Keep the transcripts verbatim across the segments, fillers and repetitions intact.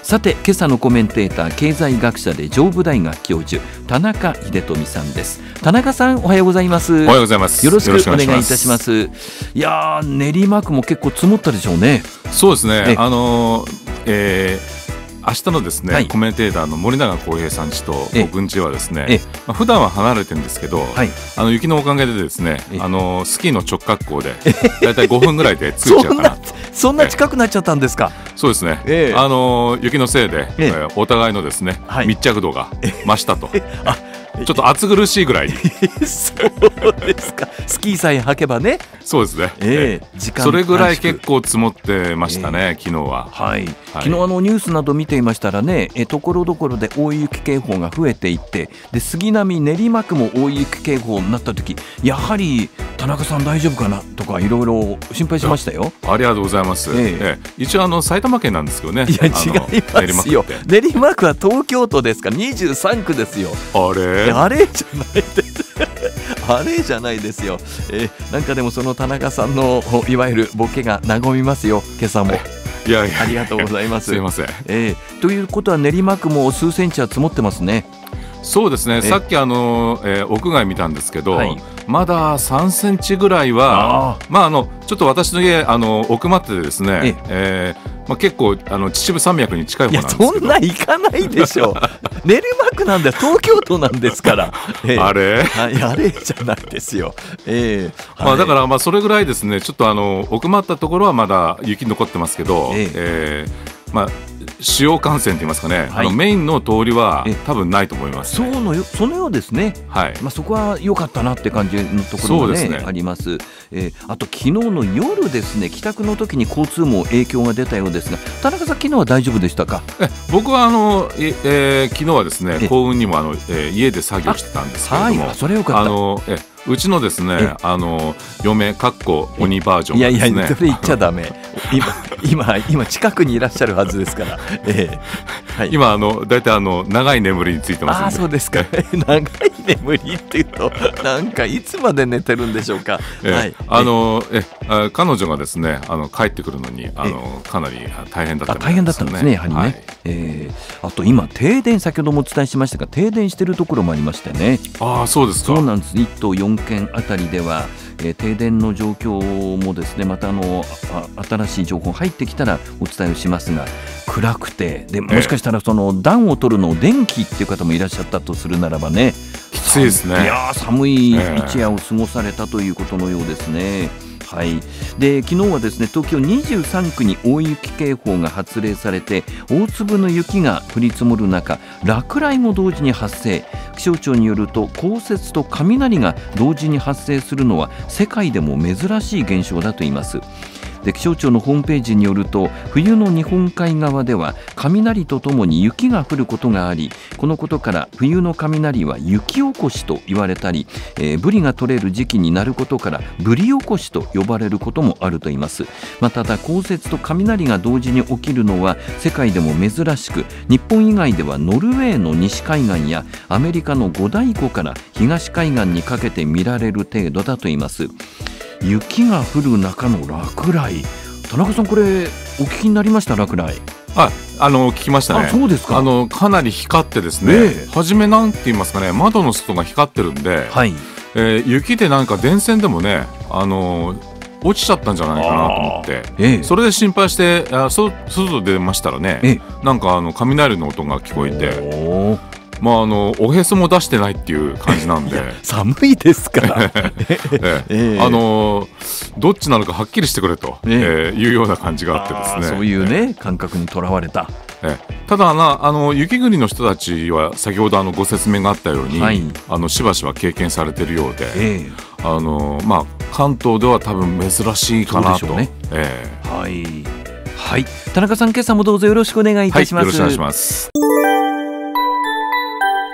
さて今朝のコメンテーター、経済学者で上武大学教授田中秀富さんです。田中さん、おはようございます。 おはようございます。 よろしくお願いいたします。いやー、練馬区も結構積もったでしょうね。 そうですね、あのーえー明日のですね、はい、コメンテーターの森永康平さん家と僕ん家はですね、まあ、普段は離れてるんですけど、はい、あの雪のおかげでですね、あのスキーの直滑降でだいたいごふんぐらいで着いちゃうかなそんな近くなっちゃったんですか。 そうですね、ええ、あの雪のせいで、ええ、お互いのですね、はい、密着度が増したと、あちょっと暑苦しいぐらいにそうですか。スキーさえ履けばね。 そうですね、えー、時間それぐらい結構積もってましたね、えー、昨日は、 はいはい、昨日あのニュースなど見ていましたらね、えところどころで大雪警報が増えていって、で杉並練馬区も大雪警報になった時、やはり田中さん大丈夫かなとかいろいろ心配しましたよ。 ありがとうございます、えーえー、一応あの埼玉県なんですけどね。 いや違いますよ、練馬区は東京都ですからにじゅうさんくですよ。 あれあれじゃないですあれじゃないですよ、えー、なんかでもその田中さんのいわゆるボケが和みますよ、今朝も。 いやいやありがとうございます。 すいません、 えー、ということは練馬区も数センチは積もってますね。 そうですね、さっきあの、えー、屋外見たんですけど、はい、まださんセンチぐらいは、あまあ、あのちょっと私の家あの奥まってですね、ええーまあ、結構あの秩父山脈に近い方なんですけど。いやそんな行かないでしょ練馬区なんで東京都なんですから、 えー、あれあれじゃないですよ、えーまあ、だからまあそれぐらいですね、ちょっとあの奥まったところはまだ雪残ってますけど、えーえーまあ主要幹線といいますかね、はい、あのメインの通りは多分ないと思います、ね、 そのよそのようですね、はいまあ、そこは良かったなって感じのところが、ねね、あります、えー、あと昨日の夜ですね、帰宅の時に交通網影響が出たようですが、田中さん昨日は大丈夫でしたか。 え僕はあの、ええー、昨日はですね幸運にもあの、えー、家で作業してたんですけれども、 はい、それよかった。 あのえうちのですねあの嫁かっこ鬼バージョンがですね、 いやいやそれ言っちゃダメ今今今近くにいらっしゃるはずですから、えーはい、今あのだいたいあの長い眠りについてますんで。 あそうですか長い眠りっていうとなんかいつまで寝てるんでしょうか。 えーはい、あのえあ彼女がですねあの帰ってくるのにあのかなり大変だったみたいですね。 大変だったんですね、やはりね、はいえー、あと今停電、先ほどもお伝えしましたが停電しているところもありましてね。 ああそうですか。 そうなんです。いっとうよんけんあたりでは、えー、停電の状況もですねまたあのあ新しい情報入ってきたらお伝えをしますが、暗くてでもしかしたらその暖を取るのを電気っていう方もいらっしゃったとするならばね、 きついですね。 いや寒い一夜を過ごされたということのようですね。はい、で昨日はですね東京にじゅうさんくに大雪警報が発令されて、大粒の雪が降り積もる中、落雷も同時に発生。気象庁によると降雪と雷が同時に発生するのは世界でも珍しい現象だといいます。で気象庁のホームページによると、冬の日本海側では雷とともに雪が降ることがあり、このことから冬の雷は雪起こしと言われたり、えー、ブリが取れる時期になることからブリ起こしと呼ばれることもあると言います。まあ、ただ降雪と雷が同時に起きるのは世界でも珍しく、日本以外ではノルウェーの西海岸やアメリカの五大湖から東海岸にかけて見られる程度だと言います。雪が降る中の落雷、田中さんこれお聞きになりました？落雷。 あ、あの聞きましたね。 あ、そうですか。 あのかなり光ってですね、えー、初めなんて言いますかね、窓の外が光ってるんで、はいえー、雪でなんか電線でもね、あの落ちちゃったんじゃないかなと思って、えー、それで心配してあそ外出ましたらね、えー、なんかあの雷の音が聞こえて、まあ、あのおへそも出してないっていう感じなんで寒いですからええあのどっちなのかはっきりしてくれと、ええいうような感じがあってですね、 そういうね、え感覚にとらわれた。 えただなあの雪国の人たちは先ほどあのご説明があったように、はい、あのしばしば経験されているようで、えあのまあ、関東では多分珍しいかなと。そうでしょうね。えはいはい、田中さん今朝もどうぞよろしくお願いいたします。 はい、よろしくお願いします。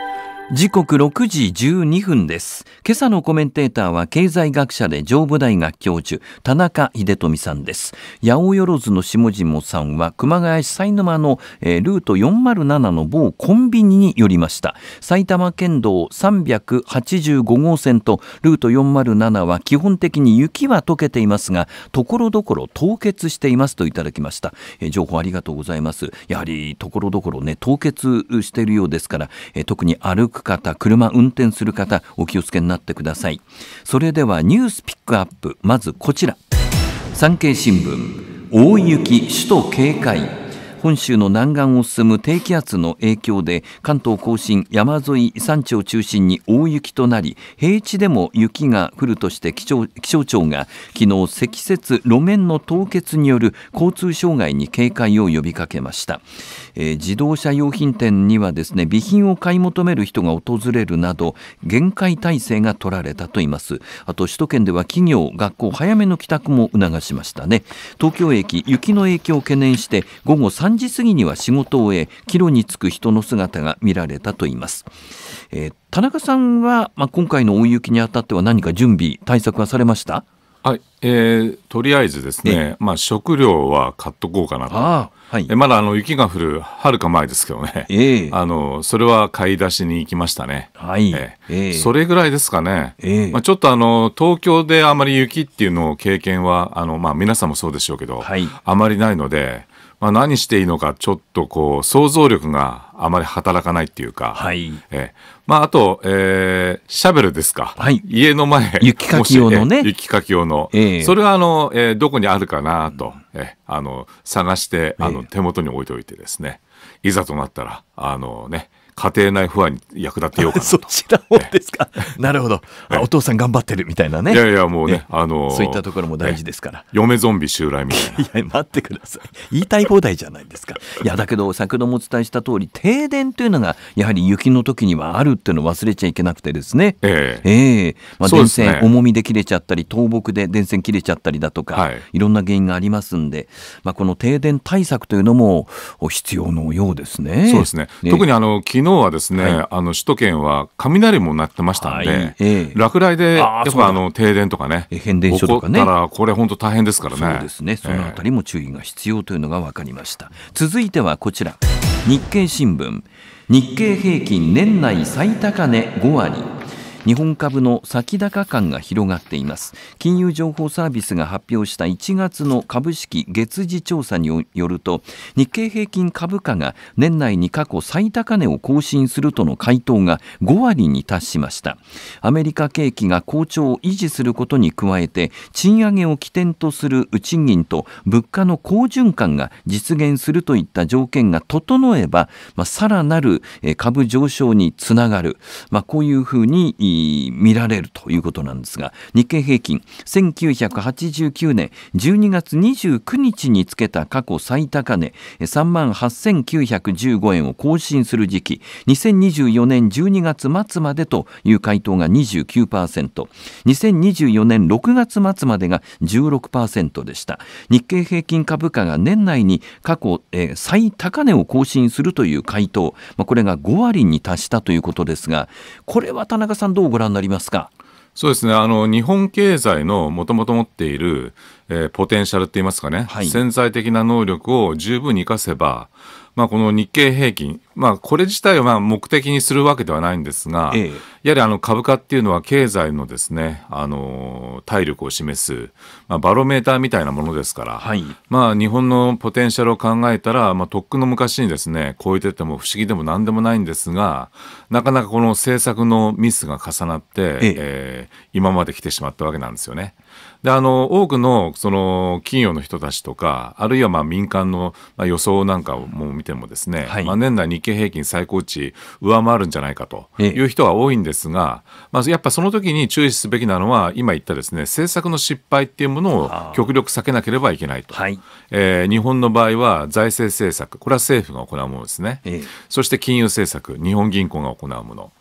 時刻ろくじじゅうにふんです。今朝のコメンテーターは経済学者で上武大学教授田中秀富さんです。八百万の下々さんは熊谷市犀沼の、えー、ルートよんまるななの某コンビニに寄りました。埼玉県道さんびゃくはちじゅうごごうせんとルートよんまるななは基本的に雪は溶けていますが、ところどころ凍結していますといただきました。えー、情報ありがとうございます。やはりところどころね凍結しているようですから、えー、特に歩く方、車運転する方お気をつけになってください。それではニュースピックアップ、まずこちら。産経新聞、大雪首都警戒。本州の南岸を進む低気圧の影響で関東甲信山沿い山地を中心に大雪となり、平地でも雪が降るとして気象、気象庁が昨日積雪、路面の凍結による交通障害に警戒を呼びかけました。えー、自動車用品店にはですね備品を買い求める人が訪れるなど厳戒態勢が取られたといいます。あと首都圏では企業、学校早めの帰宅も促しましたね。東京駅、雪の影響を懸念して午後さんじ過ぎには仕事を終え帰路に就く人の姿が見られたといいます。えー、田中さんは、まあ、今回の大雪にあたっては何か準備対策はされました？ はい、えー、とりあえずですね、まあ、食料は買っとこうかなと。あ、はい、えまだあの雪が降るはるか前ですけどね、えー、あのそれは買い出しに行きましたね。はい、えーえー、それぐらいですかね。えーまあ、ちょっとあの東京であまり雪っていうのを経験はあの、まあ、皆さんもそうでしょうけど、はい、あまりないので、まあ、何していいのかちょっとこう想像力があまり働かないっていうか、はい、えまあ、あと、えー、シャベルですか、はい、家の前雪かき用のね、 雪かき用の、えー、それはあの、えー、どこにあるかなと、えー、あの探してあの手元に置いておいてですね、えー、いざとなったらあのね家庭内不安に役立てようかなと。 そちらもですか。なるほど。お父さん頑張ってるみたいなね。 いやいやもうね、あのー、 そういったところも大事ですから。 嫁ゾンビ襲来みたいな。 いや待ってください。言いたい放題じゃないですか。いやだけど先ほどもお伝えした通り停電というのがやはり雪の時にはあるっていうのを忘れちゃいけなくてですね。ええええまあ、電線、ね、重みで切れちゃったり倒木で電線切れちゃったりだとか、はい、いろんな原因がありますんで、まあ、この停電対策というのも必要のようですね。 そうですね。ね特にあの昨日はですね、はい、あの首都圏は雷も鳴ってましたんで、はいえー、落雷でやっぱあの停電とかね、 変電所とかね、 起こったらこれ本当大変ですからね。 そうですね。そのあたりも注意が必要というのが分かりました。えー、続いてはこちら、日経新聞、日経平均年内最高値ごわり。日本株の先高感が広がっています。金融情報サービスが発表したいちがつの株式月次調査によると、日経平均株価が年内に過去最高値を更新するとの回答がごわりに達しました。アメリカ景気が好調を維持することに加えて、賃上げを起点とする賃金と物価の好循環が実現するといった条件が整えば、まあ、さらなる株上昇につながる、まあ、こういうふうに見られるということなんですが、日経平均せんきゅうひゃくはちじゅうきゅうねんじゅうにがつにじゅうくにちにつけた過去最高値さんまんはっせんきゅうひゃくじゅうごえんを更新する時期、にせんにじゅうよねんじゅうにがつまつまでという回答が にじゅうきゅうパーセント、にせんにじゅうよねんろくがつまつまでが じゅうろくパーセント でした。日経平均株価が年内に過去、えー、最高値を更新するという回答、まあ、これがごわりに達したということですが、これは田中さんどうご覧になりますか？ そうですね、あの日本経済のもともと持っている、えー、ポテンシャルって言いますかね、はい、潜在的な能力を十分に生かせば、まあ、この日経平均、まあ、これ自体をまあ目的にするわけではないんですが、ええ、やはりあの株価っていうのは経済のですね、あの体力を示す、まあ、バロメーターみたいなものですから、はい、まあ、日本のポテンシャルを考えたら、まあ、とっくの昔にですね超えてても不思議でも何でもないんですが、なかなかこの政策のミスが重なって、えええー、今まで来てしまったわけなんですよね。であの多くのその企業の人たちとか、あるいはまあ民間のまあ予想なんかをもう見てもですね、はい、まあ、年内日経平均最高値上回るんじゃないかという人は多いんですが、まあ、やっぱその時に注意すべきなのは今言ったですね、政策の失敗っていうものを極力避けなければいけないと、はい、えー、日本の場合は財政政策、これは政府が行うものですね、ええ、そして金融政策、日本銀行が行うもの、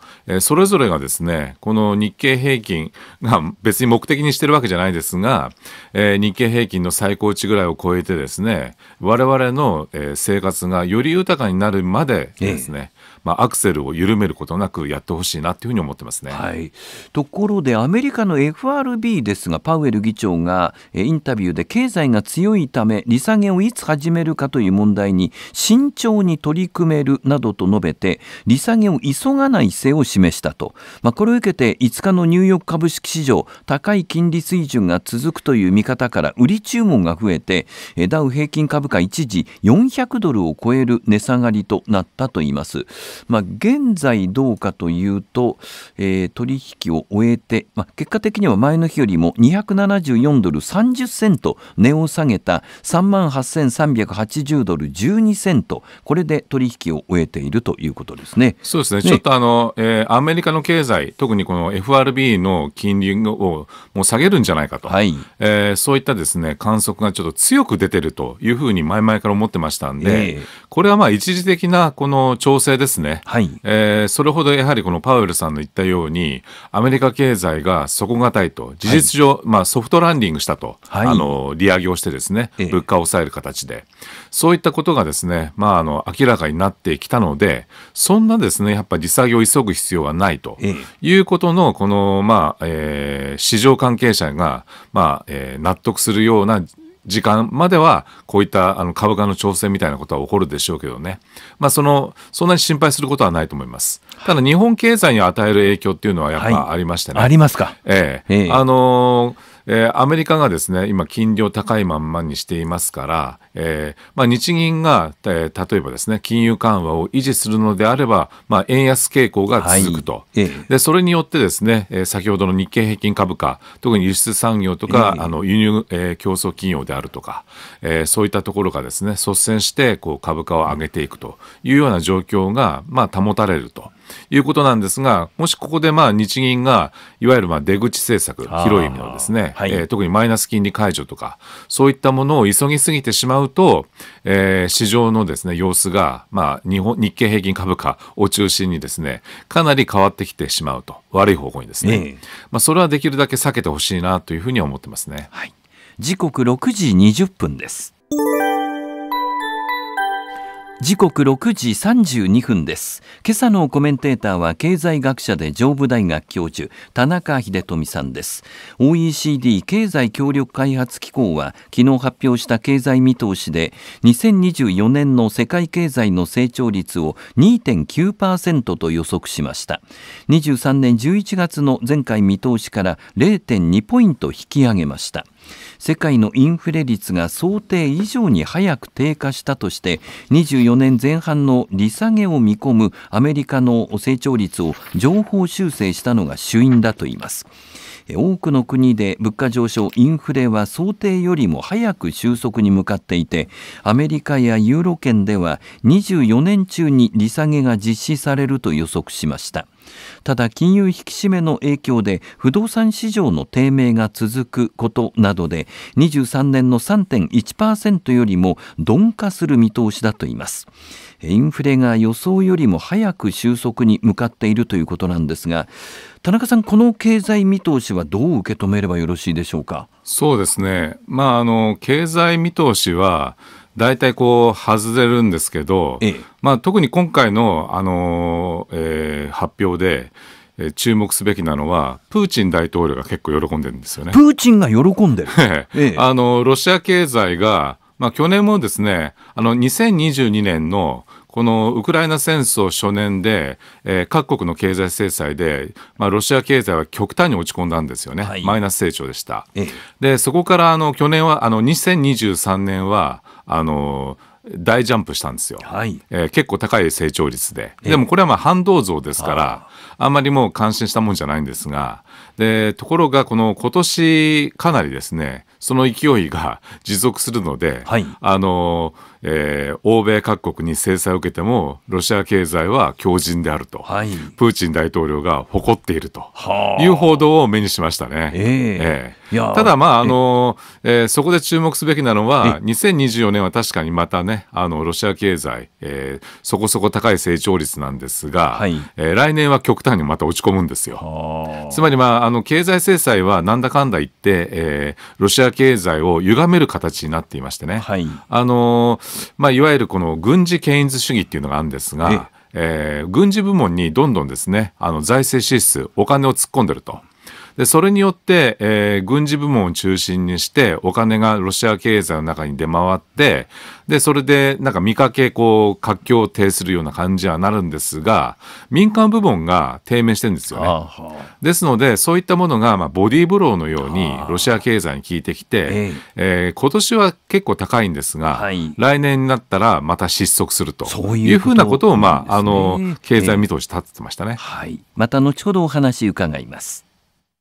えー、それぞれがですねこの日経平均が別に目的にしてるわけじゃないですが、えー、日経平均の最高値ぐらいを超えてですね我々の、えー、生活がより豊かになるまでですね、えーまあ、アクセルを緩めることなくやってほしいなというふうに思ってますね、 はい、ところでアメリカの エフアールビー ですがパウエル議長がインタビューで経済が強いため利下げをいつ始めるかという問題に慎重に取り組めるなどと述べて利下げを急がない姿勢を示したと、まあ、これを受けていつかのニューヨーク株式市場高い金利水準が続くという見方から売り注文が増えてダウ平均株価一時よんひゃくドルを超える値下がりとなったといいます。まあ、現在どうかというと、えー、取引を終えて、まあ、結果的には前の日よりもにひゃくななじゅうよんドルさんじゅっセント値を下げたさんまんはっせんさんびゃくはちじゅうドルじゅうにセント、これで取引を終えているということですね。 そうですね、ねちょっとあの、えー、アメリカの経済特にこの エフアールビー の金利をもう下げるんじゃないかと、はいえー、そういったですね観測がちょっと強く出てるというふうに前々から思ってましたんで、えー、これはまあ一時的なこの調整ですね、はいえー、それほどやはりこのパウエルさんの言ったようにアメリカ経済が底堅いと事実上、はいまあ、ソフトランディングしたと、はい、あの利上げをしてですね、えー、物価を抑える形でそういったことがですね、まあ、あの明らかになってきたのでそんなですねやっぱり利下げを急ぐ必要はないということのこの、まあえー、市場関係者が、まあえー、納得するような時間まではこういったあの株価の調整みたいなことは起こるでしょうけどね、まあ、そのそんなに心配することはないと思います。ただ日本経済に与える影響っていうのはやっぱありましてね、 はい、ありますか、 ええええ、あのーえー、アメリカがですね今金利を高いまんまにしていますから、えーまあ、日銀が、えー、例えばですね金融緩和を維持するのであれば、まあ、円安傾向が続くと、はいえー、でそれによってですね、えー、先ほどの日経平均株価特に輸出産業とか、えー、あの輸入、えー、競争企業であるとか、えー、そういったところがですね率先してこう株価を上げていくというような状況が、まあ、保たれるということなんですが、もしここでまあ日銀がいわゆるまあ出口政策広い意味のですね、はいえー、特にマイナス金利解除とかそういったものを急ぎすぎてしまうと、えー、市場のですね様子がまあ日本日経平均株価を中心にですねかなり変わってきてしまうと悪い方向にですね、えーまあ、それはできるだけ避けてほしいなというふうに思ってますね、はい、 時刻ろくじにじゅっぷんです。時刻ろくじさんじゅうにふんです。今朝のコメンテーターは経済学者で上武大学教授田中秀富さんです。 オーイーシーディー 経済協力開発機構は昨日発表した経済見通しでにせんにじゅうよねんの世界経済の成長率を にてんきゅうパーセント と予測しました。にじゅうさんねんじゅういちがつの前回見通しから れいてんにポイント引き上げました。世界のインフレ率が想定以上に早く低下したとしてにじゅうよねんぜん半の利下げを見込むアメリカの成長率を上方修正したのが主因だといいます。多くの国で物価上昇インフレは想定よりも早く収束に向かっていてアメリカやユーロ圏ではにじゅうよねん中に利下げが実施されると予測しました。ただ金融引き締めの影響で不動産市場の低迷が続くことなどでにじゅうさんねんの さんてんいちパーセント よりも鈍化する見通しだといいます。インフレが予想よりも早く収束に向かっているということなんですが、田中さんこの経済見通しはどう受け止めればよろしいでしょうか。 そうですね、まあ、あの経済見通しは大体こう外れるんですけど、ええまあ、特に今回の、あの、えー、発表で注目すべきなのはプーチン大統領が結構喜んでるんですよね。 プーチンが喜んでる、ええ、あのロシア経済が、まあ、去年もですねあのにせんにじゅうにねんのこのウクライナ戦争初年で、えー、各国の経済制裁で、まあ、ロシア経済は極端に落ち込んだんですよね、はい、マイナス成長でした、ええ、でそこからあの去年はあのにせんにじゅうさんねんはあの大ジャンプしたんですよ、はいえー、結構高い成長率で、でもこれはまあ反動増ですからあんまりもう感心したもんじゃないんですが、でところがこの今年かなりですねその勢いが持続するので、はい、あのえー、欧米各国に制裁を受けてもロシア経済は強靭であると、はい、プーチン大統領が誇っているという報道を目にしましたね。えーえーただ、まああのえー、そこで注目すべきなのはにせんにじゅうよねんは確かにまたねあのロシア経済、えー、そこそこ高い成長率なんですが、はいえー、来年は極端にまた落ち込むんですよ。つまり、まあ、あの経済制裁はなんだかんだ言って、えー、ロシア経済を歪める形になっていましてね、はいあのまあ、いわゆるこの軍事ケインズ主義っていうのがあるんですが、えー、軍事部門にどんどんですねあの財政支出お金を突っ込んでると。でそれによって、えー、軍事部門を中心にしてお金がロシア経済の中に出回ってでそれでなんか見かけこう活況を呈するような感じはなるんですが民間部門が低迷してるんですよね。ですのでそういったものが、まあ、ボディーブローのようにロシア経済に効いてきて、えーえー、今年は結構高いんですが、はい、来年になったらまた失速するというふうなことを、まあ、あの経済見通し立ててましたね。 えーはい、また後ほどお話伺います。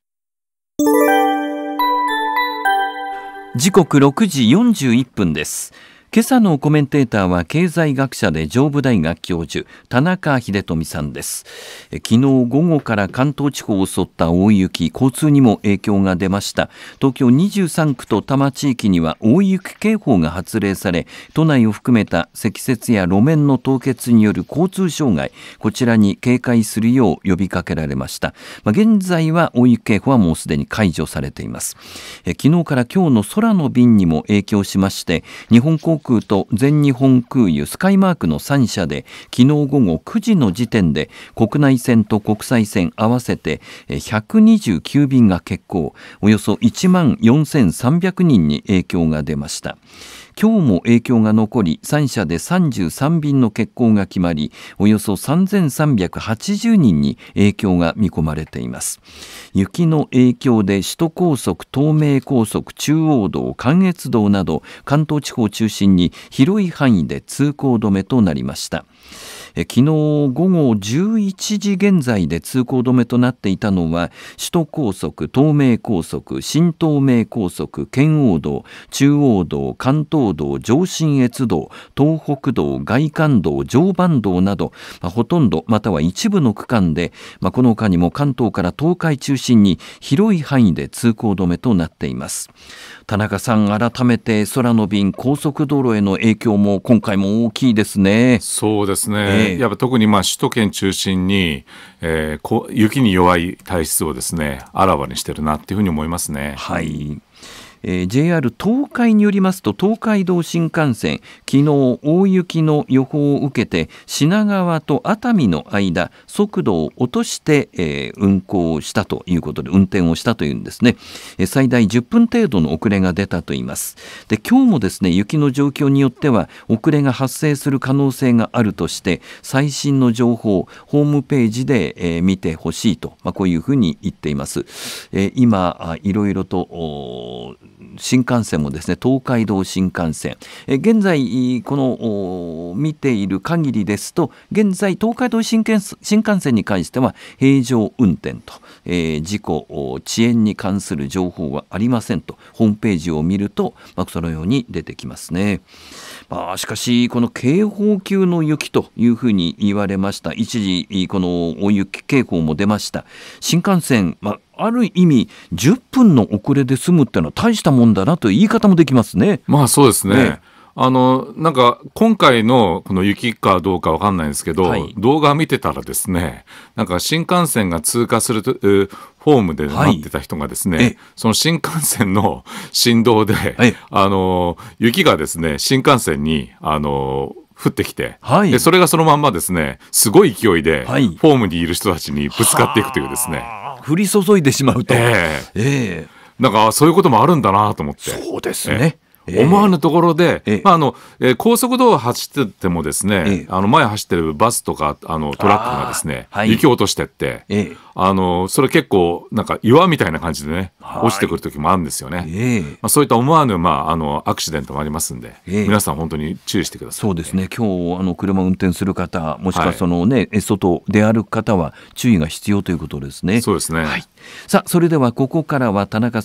時刻ろくじよんじゅういっぷんです。今朝のコメンテーターは経済学者で上武大学教授田中秀富さんです。昨日午後から関東地方を襲った大雪、交通にも影響が出ました。東京にじゅうさんくと多摩地域には大雪警報が発令され、都内を含めた積雪や路面の凍結による交通障害、こちらに警戒するよう呼びかけられました。まあ、現在は大雪警報はもうすでに解除されています。え昨日から今日の空の便にも影響しまして、日本航空と全日本空輸スカイマークのさんしゃで昨日午後くじの時点で国内線と国際線合わせてひゃくにじゅうきゅうびんが欠航、およそいちまんよんせんさんびゃくにんに影響が出ました。今日も影響が残りさんしゃでさんじゅうさんびんの欠航が決まり、およそさんぜんさんびゃくはちじゅうにんに影響が見込まれています。雪の影響で首都高速、東名高速、中央道、関越道など関東地方を中心に広い範囲で通行止めとなりました。え昨日午後じゅういちじ現在で通行止めとなっていたのは首都高速、東名高速、新東名高速、圏央道、中央道、関東道、上信越道、東北道、外環道、常磐道など、まあ、ほとんどまたは一部の区間で、まあ、この他にも関東から東海中心に広い範囲で通行止めとなっています。田中さん、改めて空の便、高速道路への影響も今回も大きいですね。 そうですね、えー、やっぱ特にまあ首都圏中心に、えー、こ雪に弱い体質をですねあらわにしてるなっていうふうに思いますね。 はい、えー、ジェイアール 東海によりますと東海道新幹線昨日大雪の予報を受けて品川と熱海の間速度を落として、えー、運行したということで運転をしたというんですね。えー、最大じゅっぷん程度の遅れが出たといいます。で今日もですね雪の状況によっては遅れが発生する可能性があるとして最新の情報をホームページで、えー、見てほしいと、まあ、こういうふうに言っています。えー、今いろいろと新幹線もですね東海道新幹線え現在この見ている限りですと現在東海道新幹新幹線に関しては平常運転と、えー、事故遅延に関する情報はありませんとホームページを見ると、まあ、そのように出てきますね。まあ、しかしこの警報級の雪というふうに言われました。一時この大雪警報も出ました。新幹線、まあ、ある意味じゅっぷんの遅れで済むっていうのは大したもんだなという言い方もできますね。 まあそうですね、ねあのなんか今回のこの雪かどうかわかんないんですけど、はい、動画見てたらですねなんか新幹線が通過するとフォームで待ってた人がですね、はい、その新幹線の振動で、はい、あの雪がですね新幹線にあの降ってきて、はい、でそれがそのまんまですねすごい勢いで、はい、フォームにいる人たちにぶつかっていくというですね降り注いでしまうと、えーえー、なんかそういうこともあるんだなと思って。 そうですね、えー思わぬところで、ええまああのえー、高速道路走っててもですね、ええ、あの前走ってるバスとかあのトラックがですね、はい、雪を落としてって、ええ、あのそれ結構なんか岩みたいな感じでね落ちてくる時もあるんですよね。えまあ、そういった思わぬ、まあ、あのアクシデントもありますんで、え、皆さん本当に注意してください。 そうですね。今日あの車を運転する方もしくはその、ねはい、外で歩く方は注意が必要ということですね。 そうですね、はい、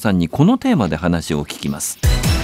さあそれではここからは田中さんにこのテーマで話を聞きます。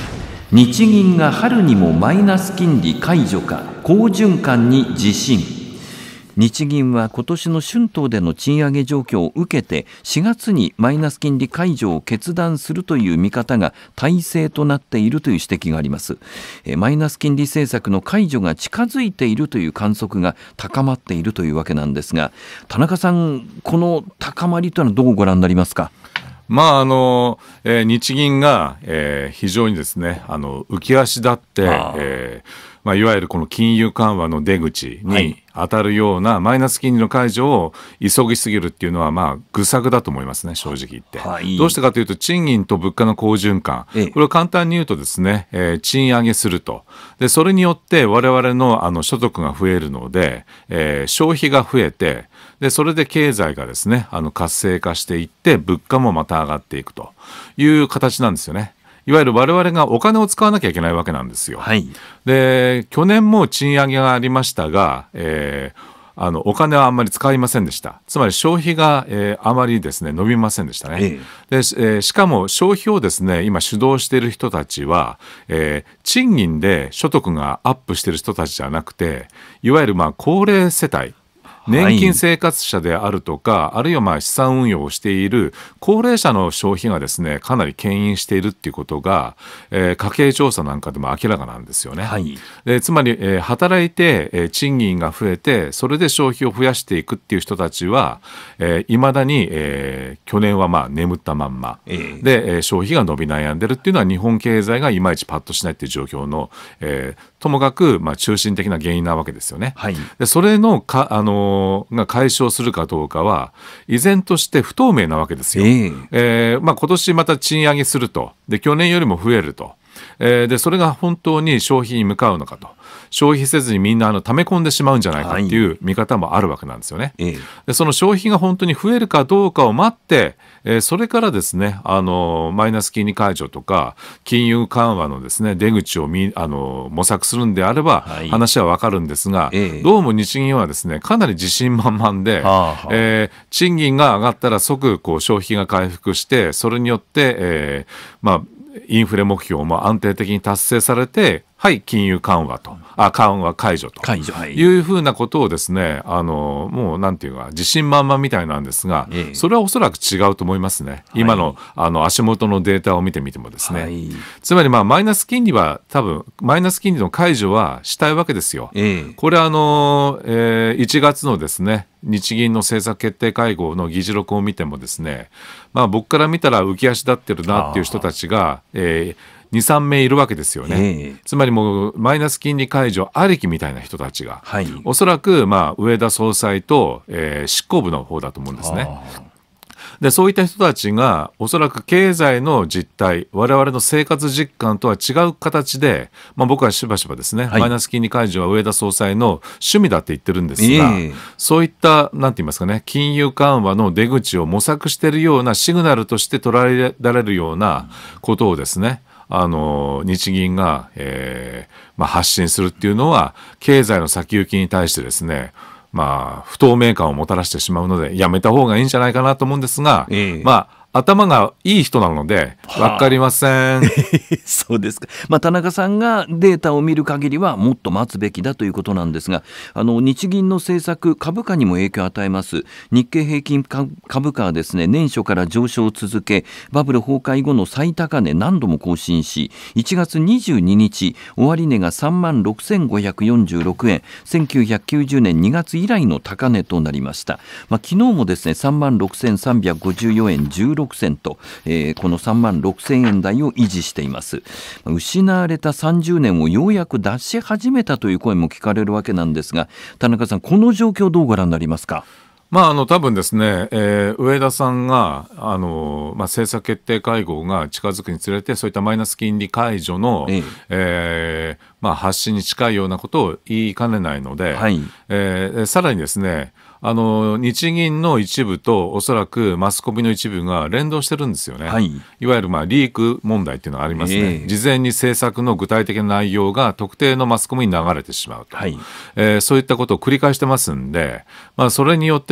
日銀が春にもマイナス金利解除か、好循環に自信。日銀は今年の春闘での賃上げ状況を受けてしがつにマイナス金利解除を決断するという見方が大勢となっているという指摘があります。マイナス金利政策の解除が近づいているという観測が高まっているというわけなんですが、田中さん、この高まりというのはどうご覧になりますか？ まああのえー、日銀が、えー、非常にですねあの浮き足立って、えーまあ、いわゆるこの金融緩和の出口に当たるようなマイナス金利の解除を急ぎすぎるっていうのはまあ愚策だと思いますね、正直言って、はい、どうしてかというと賃金と物価の好循環、これを簡単に言うとですね、えー、賃上げすると。でそれによって我々のあの所得が増えるので、えー、消費が増えて、でそれで経済がですねあの活性化していって物価もまた上がっていくという形なんですよね。いわゆる我々がお金を使わなきゃいけないわけなんですよ、はい、で去年も賃上げがありましたが、えーあのお金はあんまり使いませんでした。つまり消費が、えー、あまりですね伸びませんでしたね、ええでえー、しかも消費をですね今主導している人たちは、えー、賃金で所得がアップしている人たちじゃなくて、いわゆるまあ高齢世帯、年金生活者であるとか、はい、あるいはまあ資産運用をしている高齢者の消費がですねかなり牽引しているっていうことが、えー、家計調査なんかでも明らかなんですよね、はい、でつまり、えー、働いて、えー、賃金が増えてそれで消費を増やしていくっていう人たちは、えー、未だに、えー、去年はまあ眠ったまんま、えー、で、えー、消費が伸び悩んでるっていうのは日本経済がいまいちパッとしないっていう状況の、えー、ともかく、まあ、中心的な原因なわけですよね、はい、でそれのか、あのーが解消するかどうかは依然として不透明なわけですよ、えーえーまあ、今年また賃上げすると、で去年よりも増えると、えー、でそれが本当に消費に向かうのかと、消費せずにみんなあの溜め込んでしまうんじゃないかっていう見方もあるわけなんですよね、はい、でその消費が本当に増えるかどうかを待って、えー、それからですねあのマイナス金利解除とか金融緩和のですね出口をみあの模索するんであれば話はわかるんですが、はい、どうも日銀はですねかなり自信満々で、はあえー、賃金が上がったら即こう消費が回復して、それによって、えー、まあインフレ目標も安定的に達成されて、はい金融緩和とあ緩和解除と解除、はい、いうふうなことをですねあのもうなんていうか自信満々みたいなんですが、ええ、それはおそらく違うと思いますね、はい、今の、あの足元のデータを見てみてもですね、はい、つまりまあマイナス金利は多分マイナス金利の解除はしたいわけですよ、ええ、これはあの、えー、いちがつのですね日銀の政策決定会合の議事録を見てもですね、まあ、僕から見たら浮き足立ってるなっていう人たちが、えーに、さんめいいるわけですよね、えー、つまりもうマイナス金利解除ありきみたいな人たちが、はい、おそらくまあ上田総裁と、えー、執行部の方だと思うんですね。でそういった人たちがおそらく経済の実態、我々の生活実感とは違う形で、まあ、僕はしばしばですね、はい、マイナス金利解除は上田総裁の趣味だって言ってるんですが、えー、そういったなんて言いますかね金融緩和の出口を模索しているようなシグナルとして捉えられるようなことをですね、あの日銀が、えーまあ、発信するっていうのは経済の先行きに対してですね、まあ、不透明感をもたらしてしまうのでやめた方がいいんじゃないかなと思うんですが、ええ、まあ頭がいい人なので分かりません、はあ、 そうですか、まあ、田中さんがデータを見る限りはもっと待つべきだということなんですが、あの日銀の政策株価にも影響を与えます。日経平均株価はですね年初から上昇を続け、バブル崩壊後の最高値何度も更新し、いちがつにじゅうににち終値がさんまんろくせんごひゃくよんじゅうろくえん、せんきゅうひゃくきゅうじゅうねんにがつ以来の高値となりました。まあ、昨日もですねさんまんろくせんさんびゃくごじゅうよんえんじゅうろくせんと、えー、このさんまんろくせんえん台を維持しています。失われたさんじゅうねんをようやく脱し始めたという声も聞かれるわけなんですが、田中さんこの状況どうご覧になりますか？ まあ、あの多分ですね、えー、上田さんがあの、まあ、政策決定会合が近づくにつれてそういったマイナス金利解除の、えええーまあ、発信に近いようなことを言いかねないので、はいえー、さらにですねあの日銀の一部とおそらくマスコミの一部が連動してるんですよね、はい、いわゆるまあリーク問題っていうのがありますね、えー、事前に政策の具体的な内容が特定のマスコミに流れてしまうと、はいえー、そういったことを繰り返してますんで、まあ、それによって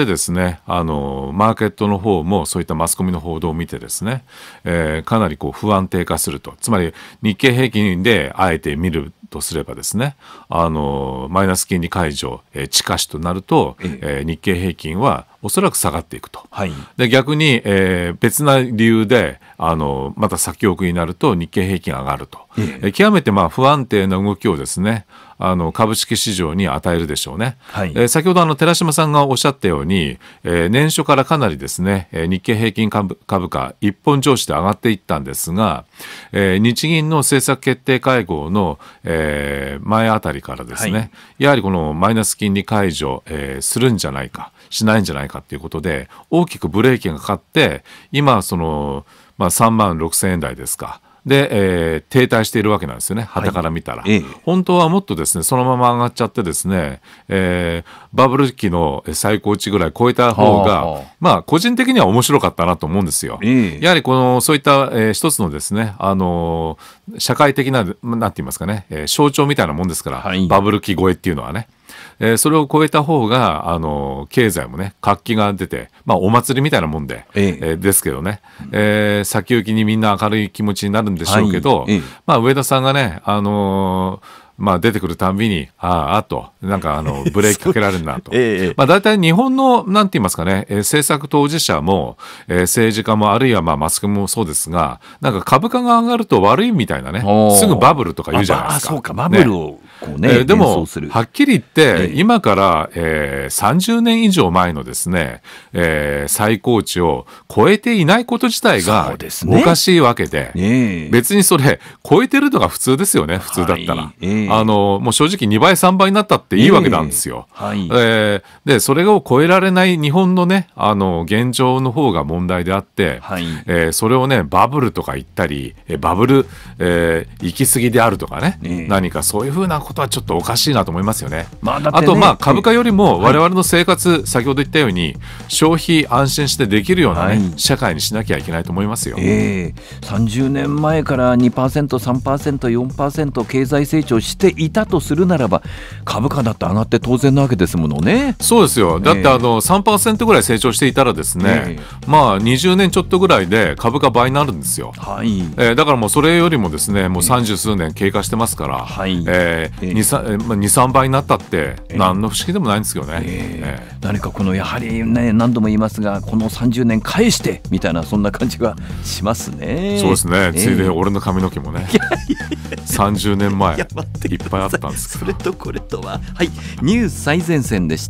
ですね、あのマーケットの方もそういったマスコミの報道を見てですね、えー、かなりこう不安定化すると。つまり日経平均であえて見るとすればですね、あのマイナス金利解除、えー、近しとなると、えー、日経平均はおそらく下がっていくと、はい、で逆に、えー、別な理由であのまた先送りになると日経平均上がると、ええ、極めてまあ不安定な動きをですね、あの株式市場に与えるでしょうね、はい、えー、先ほどあの寺島さんがおっしゃったように、えー、年初からかなりですね、えー、日経平均株、株価一本調子で上がっていったんですが、えー、日銀の政策決定会合の、えー、前あたりからですね、はい、やはりこのマイナス金利解除、えー、するんじゃないかしないんじゃないかということで大きくブレーキがかかって今その、まあ、さんまんろくせんえん台ですかで、えー、停滞しているわけなんですよね、傍から見たら、はい、本当はもっとですねそのまま上がっちゃってですね、えー、バブル期の最高値ぐらい超えた方がまあ個人的には面白かったなと思うんですよ、えー、やはりこのそういった、えー、一つのですね、あのー、社会的ななんて言いますかね、えー、象徴みたいなもんですから、はい、バブル期超えっていうのはね、えー、それを超えた方があの経済もね活気が出て、まあ、お祭りみたいなもんで、えええー、ですけどね、えー、先行きにみんな明るい気持ちになるんでしょうけど、はい、ええ、まあ、上田さんがね、あのーまあ、出てくるたんびにああとなんかあのブレーキかけられるなと、ええ、まあ、大体日本のなんて言いますかね、えー、政策当事者も、えー、政治家もあるいはまあマスコミもそうですが、なんか株価が上がると悪いみたいなね、すぐバブルとか言うじゃないですか。 あ、そうか、バブルをこうね、 えー、でもはっきり言って、えー、今から、えー、さんじゅうねん以上前のですね、えー、最高値を超えていないこと自体がおかしいわけで、ね、別にそれ超えてるのが普通ですよね、普通だったら、はい、えーあのもう正直にばいさんばいになったっていいわけなんですよ、えーはい、えー、でそれを超えられない日本のねあの現状の方が問題であって、はい、えー、それをねバブルとか言ったりバブル、えー、行き過ぎであるとかね、えー、何かそういうふうなことはちょっとおかしいなと思いますよね、まあだってね、あとまあ株価よりも我々の生活、はい、先ほど言ったように消費安心してできるような、ね、はい、社会にしなきゃいけないと思いますよ、 えー、さんじゅうねんまえから にパーセント、さんパーセント、よんパーセント 経済成長してしていたとするならば株価だって上がって当然なわけですものね。 そうですよ。だってあの さんパーセント ぐらい成長していたらですね、えー、まあにじゅうねんちょっとぐらいで株価倍になるんですよ、はい、えー、だからもうそれよりもですねもうさんじゅうすうねん経過してますから、はい、えー、に、さんばいになったって何の不思議でもないんですよね、えーえー、何かこのやはりね何度も言いますがこのさんじゅうねん返してみたいなそんな感じがしますね。 そうですね、えー、ついで俺の髪の毛もねさんじゅうねんまえいっぱいあったんですけど、 それとこれとは、はい、ニュース最前線でした。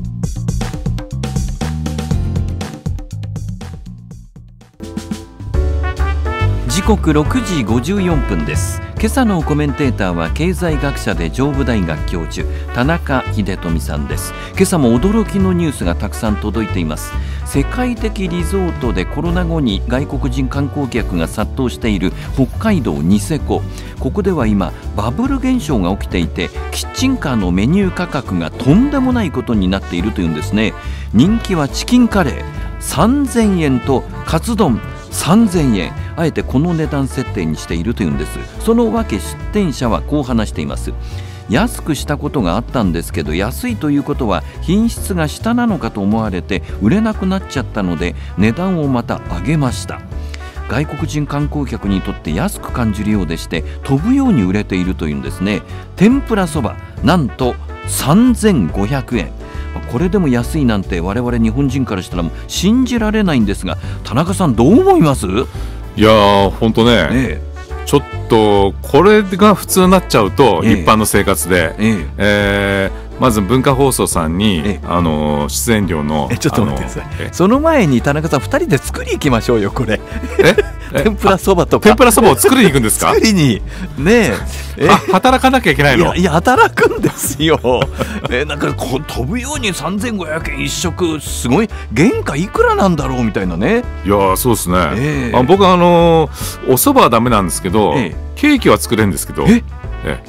時刻ろくじごじゅうよんぷんです。今朝のコメンテーターは経済学者で上武大学教授田中秀富さんです。今朝も驚きのニュースがたくさん届いています。世界的リゾートでコロナ後に外国人観光客が殺到している北海道ニセコ、ここでは今バブル現象が起きていてキッチンカーのメニュー価格がとんでもないことになっているというんですね。人気はチキンカレーさんぜんえんとカツ丼さんぜんえん、あえてこの値段設定にしているというんです。そのわけ出店者はこう話しています。安くしたことがあったんですけど安いということは品質が下なのかと思われて売れなくなっちゃったので値段をまた上げました。外国人観光客にとって安く感じるようでして飛ぶように売れているというんですね。天ぷらそばなんとさんぜんごひゃくえん、これでも安いなんて我々日本人からしたらもう信じられないんですが、田中さんどう思います？ いやー本当ね、ねちょっとこれが普通になっちゃうと、ええ、一般の生活で、えええー、まず文化放送さんに、ええ、あの出演料のえちょっと待ってください。その前に田中さんふたりで作り行きましょうよこれ。え天ぷらそばとか天ぷらそばを作りに行くんですか？ 作りにねええ働かなきゃいけないの？ いや、いや働くんですよ。えなんかこう飛ぶようにさんぜんごひゃくえん一食すごい原価いくらなんだろうみたいなね。 いやそうですね、えー、あ僕はあのおそばはダメなんですけど、えー、ケーキは作れるんですけど、ええ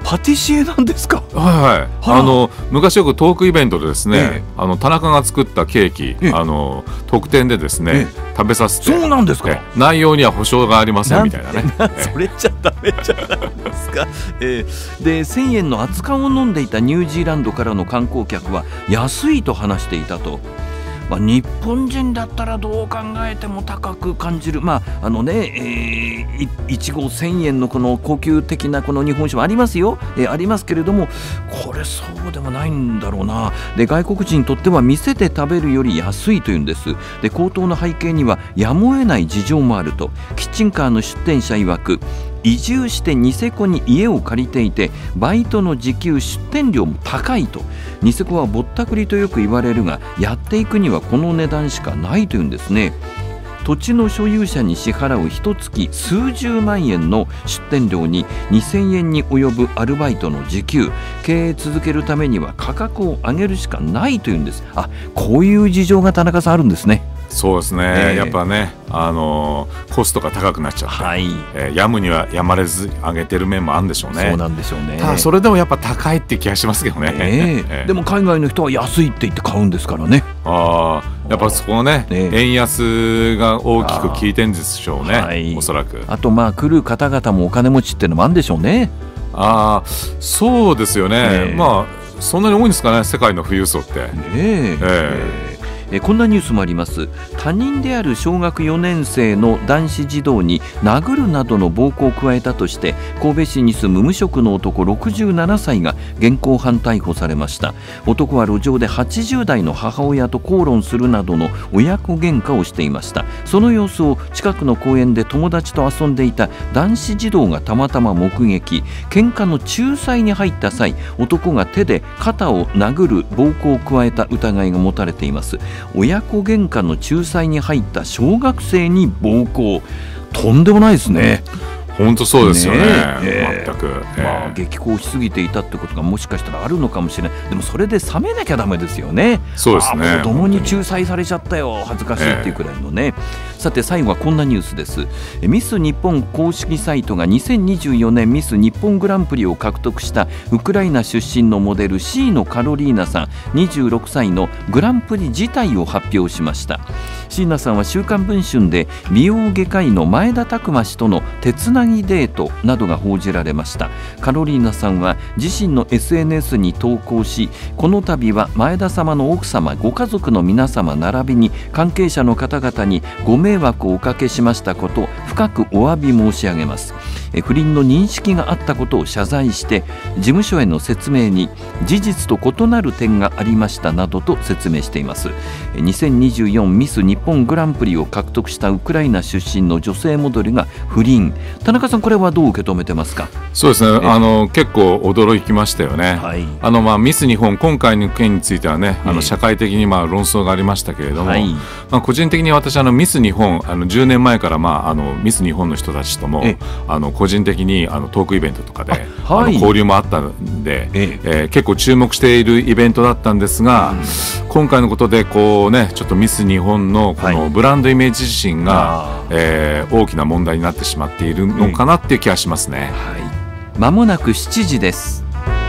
パティシエなんですか。 はいはい、あの昔よくトークイベントでですね、ええ、あの田中が作ったケーキ、ええ、あの特典でですね、ええ、食べさせて。 そうなんですか。 ええ、内容には保証がありませんみたいなね。 それじゃダメじゃないですか。えー、でせんえんの熱燗を飲んでいたニュージーランドからの観光客は安いと話していたと。まあ、日本人だったらどう考えても高く感じる、まああのねえー、いちごうせんえんのこの高級的なこの日本酒もありますよ、えー、ありますけれども、これそうでもないんだろうな。で外国人にとっては店で食べるより安いというんです。で高騰の背景にはやむを得ない事情もあると。キッチンカーの出店者曰く、移住してニセコに家を借りていてバイトの時給出店料も高いと。ニセコはぼったくりとよく言われるが、やっていくにはこの値段しかないというんですね。土地の所有者に支払う一月数十万円の出店料ににせんえんに及ぶアルバイトの時給、経営続けるためには価格を上げるしかないというんです。あ、こういう事情が田中さんあるんですね。 そうですね、えー、やっぱね、あのー、コストが高くなっちゃって、はい、えー、やむにはやまれず上げてる面もあるんでしょうね。 そうなんでしょうね。 ただそれでもやっぱ高いって気がしますけどね、えーえー、でも海外の人は安いって言って買うんですからね。 あやっぱそこのね、えー、円安が大きく効いてるんでしょうね、はい、おそらく。 あとまあ来る方々もお金持ちっていうのもあるんでしょうね。 あそうですよね、えー、まあそんなに多いんですかね、世界の富裕層って。ねえーえーえこんなニュースもあります。他人である小学よねん生の男子児童に殴るなどの暴行を加えたとして神戸市に住む無職の男ろくじゅうななさいが現行犯逮捕されました。男は路上ではちじゅう代の母親と口論するなどの親子喧嘩をしていました。その様子を近くの公園で友達と遊んでいた男子児童がたまたま目撃。喧嘩の仲裁に入った際、男が手で肩を殴る暴行を加えた疑いが持たれています。親子喧嘩の仲裁に入った小学生に暴行、とんでもないですね。 本当そうですよね、ねえー、 全く、えーまあ、激高しすぎていたってことがもしかしたらあるのかもしれない。でもそれで冷めなきゃダメですよね。 そうですね。 子供に仲裁されちゃったよ、恥ずかしいっていうくらいのね、えー、さて最後はこんなニュースです。ミス日本公式サイトがにせんにじゅうよねんミス日本グランプリを獲得したウクライナ出身のモデル C のカロリーナさんにじゅうろくさいのグランプリ自体を発表しました。椎名さんは週刊文春で美容外科医の前田拓馬氏との手つなぎデートなどが報じられました。カロリーナさんは自身の エスエヌエス に投稿し、この度は前田様の奥様、ご家族の皆様並びに関係者の方々にご迷惑をおかけしましたこと深くお詫び申し上げます。え不倫の認識があったことを謝罪して事務所への説明に事実と異なる点がありましたなどと説明しています。にせんにじゅうよんミス日本グランプリを獲得したウクライナ出身の女性モデルが不倫。田中さん、これはどう受け止めてますか？ そうですね、あの結構驚きましたよね、はい、あのまあミス日本今回の件についてはね、あの社会的にまあ論争がありましたけれども、はい、まあ、個人的に私あのミス日本あのじゅうねんまえから、まあ、あのミス日本の人たちともあの個人的にあのトークイベントとかで、はい、あの交流もあったんで、えええー、結構注目しているイベントだったんですが、うん、今回のことでこう、ね、ちょっとミス日本のこのブランドイメージ自身が、はい、えー、大きな問題になってしまっているのかなっていう気がしますね。はい、 まもなくしちじです。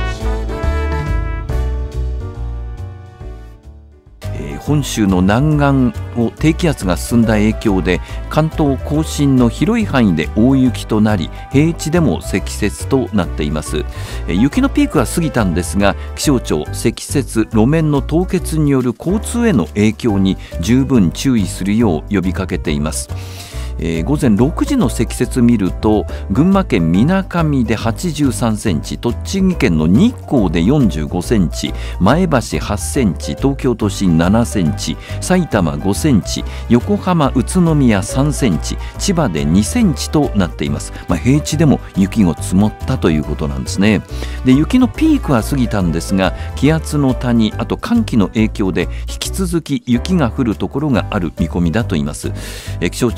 本州の南岸を低気圧が進んだ影響で関東甲信の広い範囲で大雪となり、平地でも積雪となっています。雪のピークは過ぎたんですが、気象庁、積雪、路面の凍結による交通への影響に十分注意するよう呼びかけています。えー、午前ろくじの積雪見ると、群馬県みなかみではちじゅうさんセンチ、栃木県の日光でよんじゅうごセンチ、前橋はちセンチ、東京都心ななセンチ、埼玉ごセンチ、横浜宇都宮さんセンチ、千葉でにセンチとなっています。まあ、平地でも雪が積もったということなんですね。で、雪のピークは過ぎたんですが、気圧の谷、あと寒気の影響で引き続き雪が降るところがある見込みだといいます。えー、気象庁、積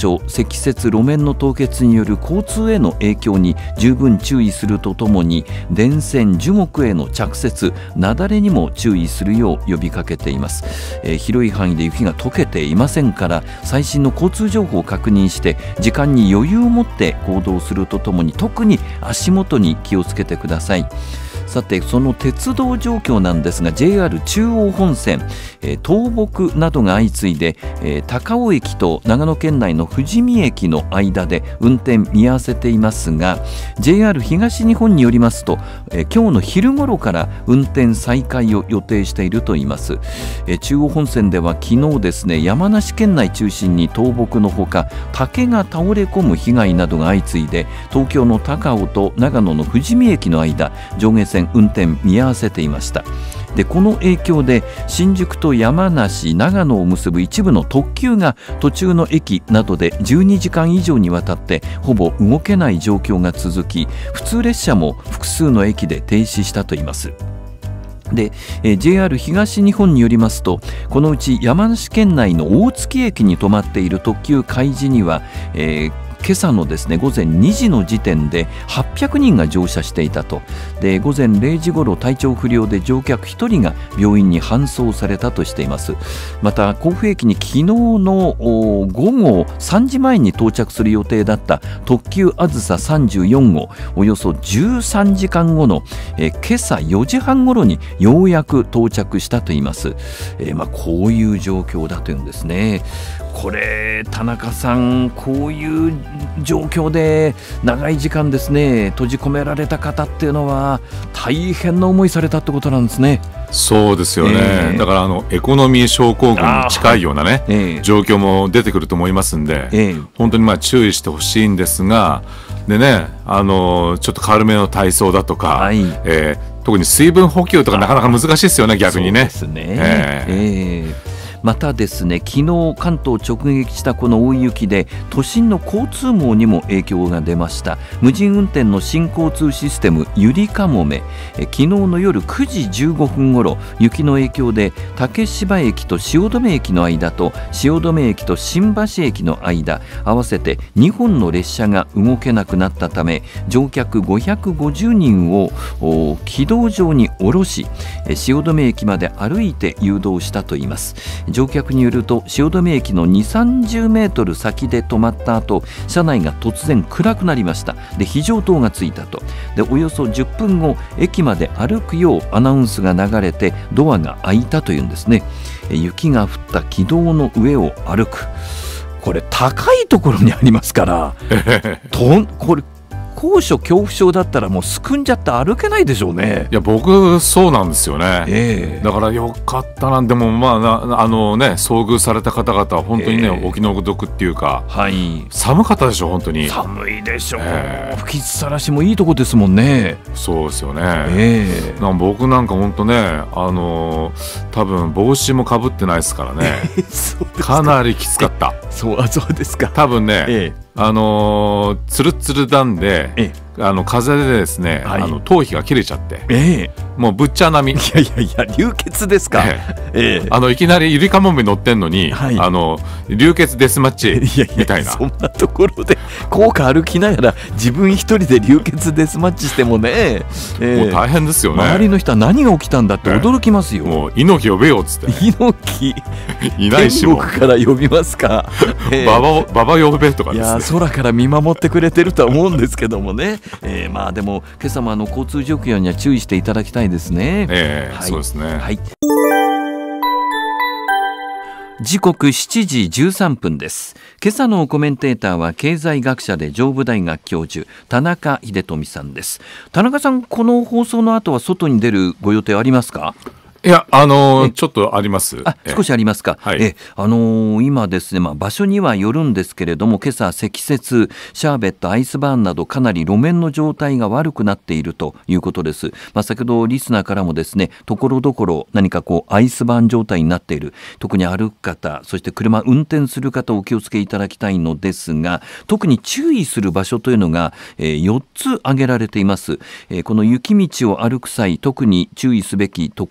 積雪、路面の凍結による交通への影響に十分注意するとともに、電線、樹木への着雪、雪崩にも注意するよう呼びかけています。えー、広い範囲で雪が溶けていませんから、最新の交通情報を確認して時間に余裕を持って行動するとともに、特に足元に気をつけてください。さて、その鉄道状況なんですが、 ジェイアール 中央本線、えー、倒木などが相次いで、えー、高尾駅と長野県内の富士見駅の間で運転見合わせていますが、 ジェイアール 東日本によりますと、えー、今日の昼頃から運転再開を予定しているといいます。えー、中央本線では昨日ですね、山梨県内中心に倒木のほか竹が倒れ込む被害などが相次いで、東京の高尾と長野の富士見駅の間、上下線運転見合わせていました。で、この影響で新宿と山梨、長野を結ぶ一部の特急が途中の駅などでじゅうにじかん以上にわたってほぼ動けない状況が続き、普通列車も複数の駅で停止したといいます。で、えー、ジェイアール 東日本によりますと、このうち山梨県内の大月駅に止まっている特急かいじには、えー今朝のですね午前にじの時点ではっぴゃくにんが乗車していたと。で、午前れいじごろ体調不良で乗客ひとりが病院に搬送されたとしています。また甲府駅に昨日の午後さんじまえに到着する予定だった特急あずささんじゅうよんごう、およそじゅうさんじかんごのえ今朝よじはんごろにようやく到着したといいます。えーまあ、こういう状況だというんですね。これ田中さん、こういう状況で長い時間ですね閉じ込められた方っていうのは大変な思いされたってことなんですね。 そうですよね、えー、だからあのエコノミー症候群に近いようなね、えー、状況も出てくると思いますんで、えー、本当にまあ注意してほしいんですが、でね、あのちょっと軽めの体操だとか、はい、えー、特に水分補給とかなかなか難しいですよね、逆にね。 そうですね、えーえーまたですね、昨日関東直撃したこの大雪で都心の交通網にも影響が出ました。無人運転の新交通システムゆりかもめ、え昨日の夜くじじゅうごふんごろ、雪の影響で竹芝駅と汐留駅の間と汐留駅と新橋駅の間合わせてにほんの列車が動けなくなったため、乗客ごひゃくごじゅうにんを軌道上に降ろし、汐留駅まで歩いて誘導したといいます。乗客によると、汐留駅のにじゅう、さんじゅうメートル先で止まった後、車内が突然暗くなりました。で、非常灯がついたと。で、およそじゅっぷんご、駅まで歩くようアナウンスが流れてドアが開いたというんですね。雪が降った軌道の上を歩く、これ高いところにありますからとこれ高所恐怖症だったらもうすくんじゃって歩けないでしょうね。 いや、僕そうなんですよね、えー、だからよかったな。でもまあなあのね、遭遇された方々は本当にね、えー、お気の毒っていうか、はい、寒かったでしょ、本当に寒いでしょう、えー、吹きさらしもいいとこですもんね。 そうですよね、えー、なん僕なんか本当ね、あのー、多分帽子もかぶってないですからねかなりきつかった。 そう、あ、そうですか。 多分ね、えーあのー、ツルツルなんで、ええ、あの風でですね、はい、あの頭皮が切れちゃって、ええ、もうぶっちゃ並み。いやいやいや、流血ですか。ええええ、あのいきなりゆりかもめ乗ってんのに、はい、あの流血デスマッチみたいな。いやいや、 そんなところで効果歩きながら自分一人で流血デスマッチしてもね、ええ、もう大変ですよね。 周りの人は何が起きたんだって驚きますよ。 もう猪木呼べよっつって、ね、 猪木いないしも天国から呼びますか。 ええ、ババババ呼べとかですね。いや、 空から見守ってくれてるとは思うんですけどもね、えー、まあでも今朝もあの交通状況には注意していただきたいですね。 えーはい、そうですね、はい、 時刻しちじじゅうさんぷんです。今朝のコメンテーターは経済学者で上武大学教授田中秀富さんです。田中さん、この放送の後は外に出るご予定ありますか？ いや、あのー、ちょっとあります。 あ、少しありますか。はい、えあのー、今ですね、まあ、場所にはよるんですけれども、今朝積雪、シャーベット、アイスバーンなどかなり路面の状態が悪くなっているということです。まあ、先ほどリスナーからもですね、ところどころ何かこうアイスバーン状態になっている、特に歩く方、そして車運転する方お気をつけいただきたいのですが、特に注意する場所というのが、えー、よっつ挙げられています。えー、この雪道を歩く際、特に注意すべきところは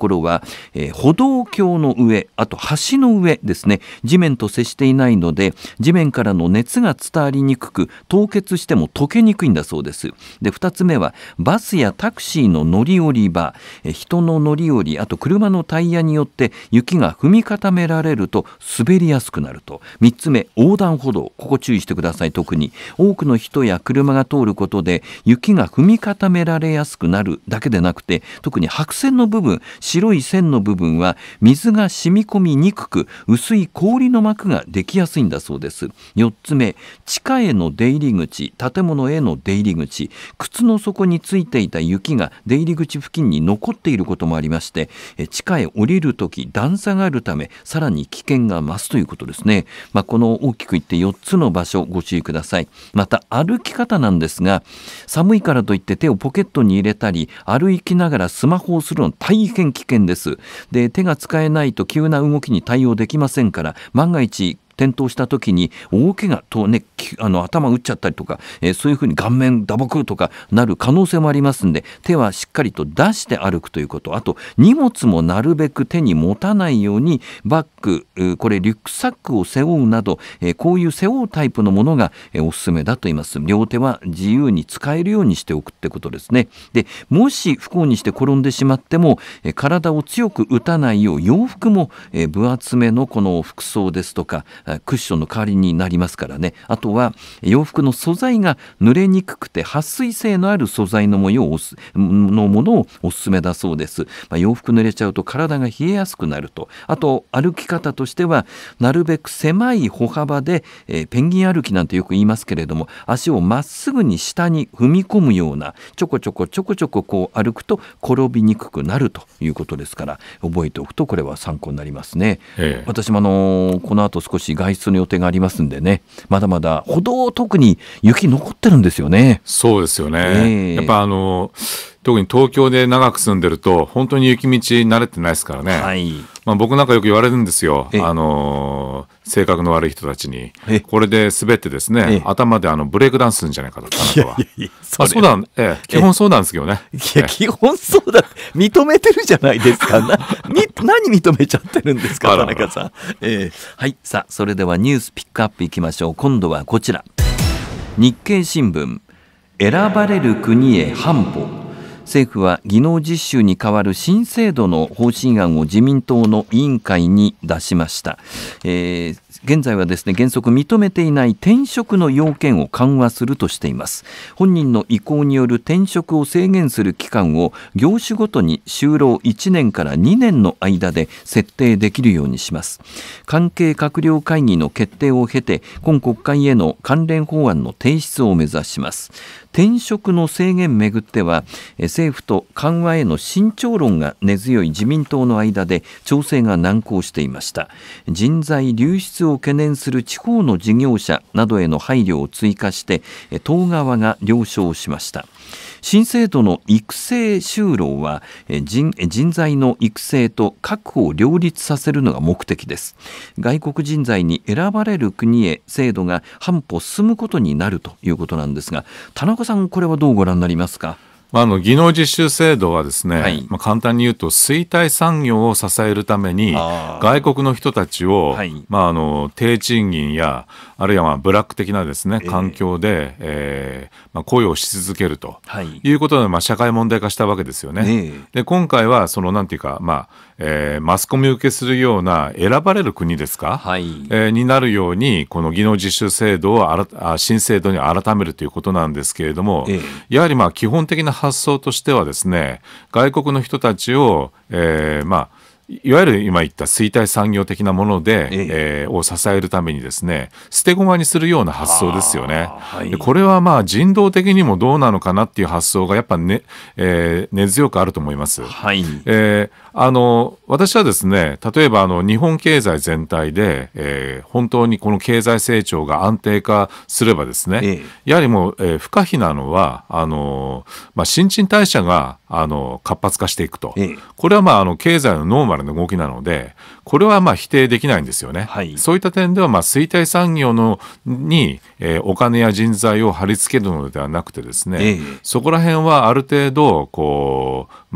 は、えー、歩道橋の上、あと橋の上ですね、地面と接していないので地面からの熱が伝わりにくく凍結しても溶けにくいんだそうです。でふたつめはバスやタクシーの乗り降り場、え人の乗り降り、あと車のタイヤによって雪が踏み固められると滑りやすくなると。みっつめ、横断歩道、ここ注意してください。特に多くの人や車が通ることで雪が踏み固められやすくなるだけでなくて、特に白線の部分、白い線の部分は水が染み込みにくく薄い氷の膜ができやすいんだそうです。よっつめ、地下への出入り口、建物への出入り口、靴の底についていた雪が出入り口付近に残っていることもありまして、地下へ降りるとき段差があるためさらに危険が増すということですね。まあ、この大きく言ってよっつの場所ご注意ください。また歩き方なんですが、寒いからといって手をポケットに入れたり歩きながらスマホをするの大変危険です。で手が使えないと急な動きに対応できませんから、万が一転倒した時に大怪我とね、あの頭打っちゃったりとか、えー、そういうふうに顔面打撲とかなる可能性もありますんで、手はしっかりと出して歩くということ、あと荷物もなるべく手に持たないようにバッグ、これリュックサックを背負うなど、えー、こういう背負うタイプのものが、えー、おすすめだと言います。両手は自由に使えるようにしておくってことですね。でもし不幸にして転んでしまっても、えー、体を強く打たないよう洋服も、えー、分厚めのこの服装ですとかクッションの代わりになりますからね。あとは洋服の素材が濡れにくくて撥水性のある素材の模様をのものをおすすめだそうです。まあ、洋服濡れちゃうと体が冷えやすくなると。あと歩き方としてはなるべく狭い歩幅で、えー、ペンギン歩きなんてよく言いますけれども、足をまっすぐに下に踏み込むようなちょこちょこちょこちょここう歩くと転びにくくなるということですから、覚えておくとこれは参考になりますね。ええ、私もあのー、この後少し外出の予定がありますんでね、まだまだ歩道特に雪残ってるんですよね。 そうですよね、えー、やっぱあの特に東京で長く住んでると本当に雪道慣れてないですからね、はい、まあ、僕なんかよく言われるんですよ、あの性格の悪い人たちに、これで滑ってですね、頭であのブレイクダンスするんじゃないかと。いやいやいや、そ, あそうだ、ええ、基本そうなんですけどね。 いや、基本そうだ、認めてるじゃないですか。な何認めちゃってるんですか、田中さん。えー、はい、さあそれではニュースピックアップいきましょう。今度はこちら、日経新聞、選ばれる国へ半歩。政府は技能実習に代わる新制度の方針案を自民党の委員会に出しました。えー、現在はですね、原則認めていない転職の要件を緩和するとしています。本人の意向による転職を制限する期間を業種ごとに就労いちねんからにねんの間で設定できるようにします。関係閣僚会議の決定を経て今国会への関連法案の提出を目指します。転職の制限めぐっては政府と緩和への慎重論が根強い自民党の間で調整が難航していました。人材流出を懸念する地方の事業者などへの配慮を追加して党側が了承しました。新制度の育成就労は 人, 人材の育成と確保を両立させるのが目的です。外国人材に選ばれる国へ制度が半歩進むことになるということなんですが、田中さん、これはどうご覧になりますか。 あの技能実習制度はですね、はい、まあ、簡単に言うと衰退産業を支えるために外国の人たちを、はい、まあ、あの低賃金やあるいはまあブラック的なですね環境で、えーえーまあ、雇用し続けると、はい、いうことで、まあ、社会問題化したわけですよね。えー、で今回はそのなんていうか、まあえー、マスコミ受けするような選ばれる国ですか、はい、えー、になるようにこの技能実習制度をあらあ新制度に改めるということなんですけれども、えー、やはりまあ基本的な発想としてはですね、外国の人たちを、えー、まあいわゆる今言った衰退産業的なもので、えええー、を支えるためにですね、捨て駒にするような発想ですよね。はい、でこれはまあ人道的にもどうなのかなっていう発想がやっぱね、えー、根強くあると思います。はい、えー、あの私はですね、例えばあの日本経済全体で、えー、本当にこの経済成長が安定化すればですね、ええ、やはりもう、えー、不可避なのはあの、まあ、新陳代謝があの活発化していくと、ええ、これはまああの経済のノーマルの動きなので、これはまあ否定できないんですよね。はい、そういった点ではまあ衰退産業のに、えー、お金や人材を貼り付けるのではなくてですね、ええ、そこら辺はある程度こうまあ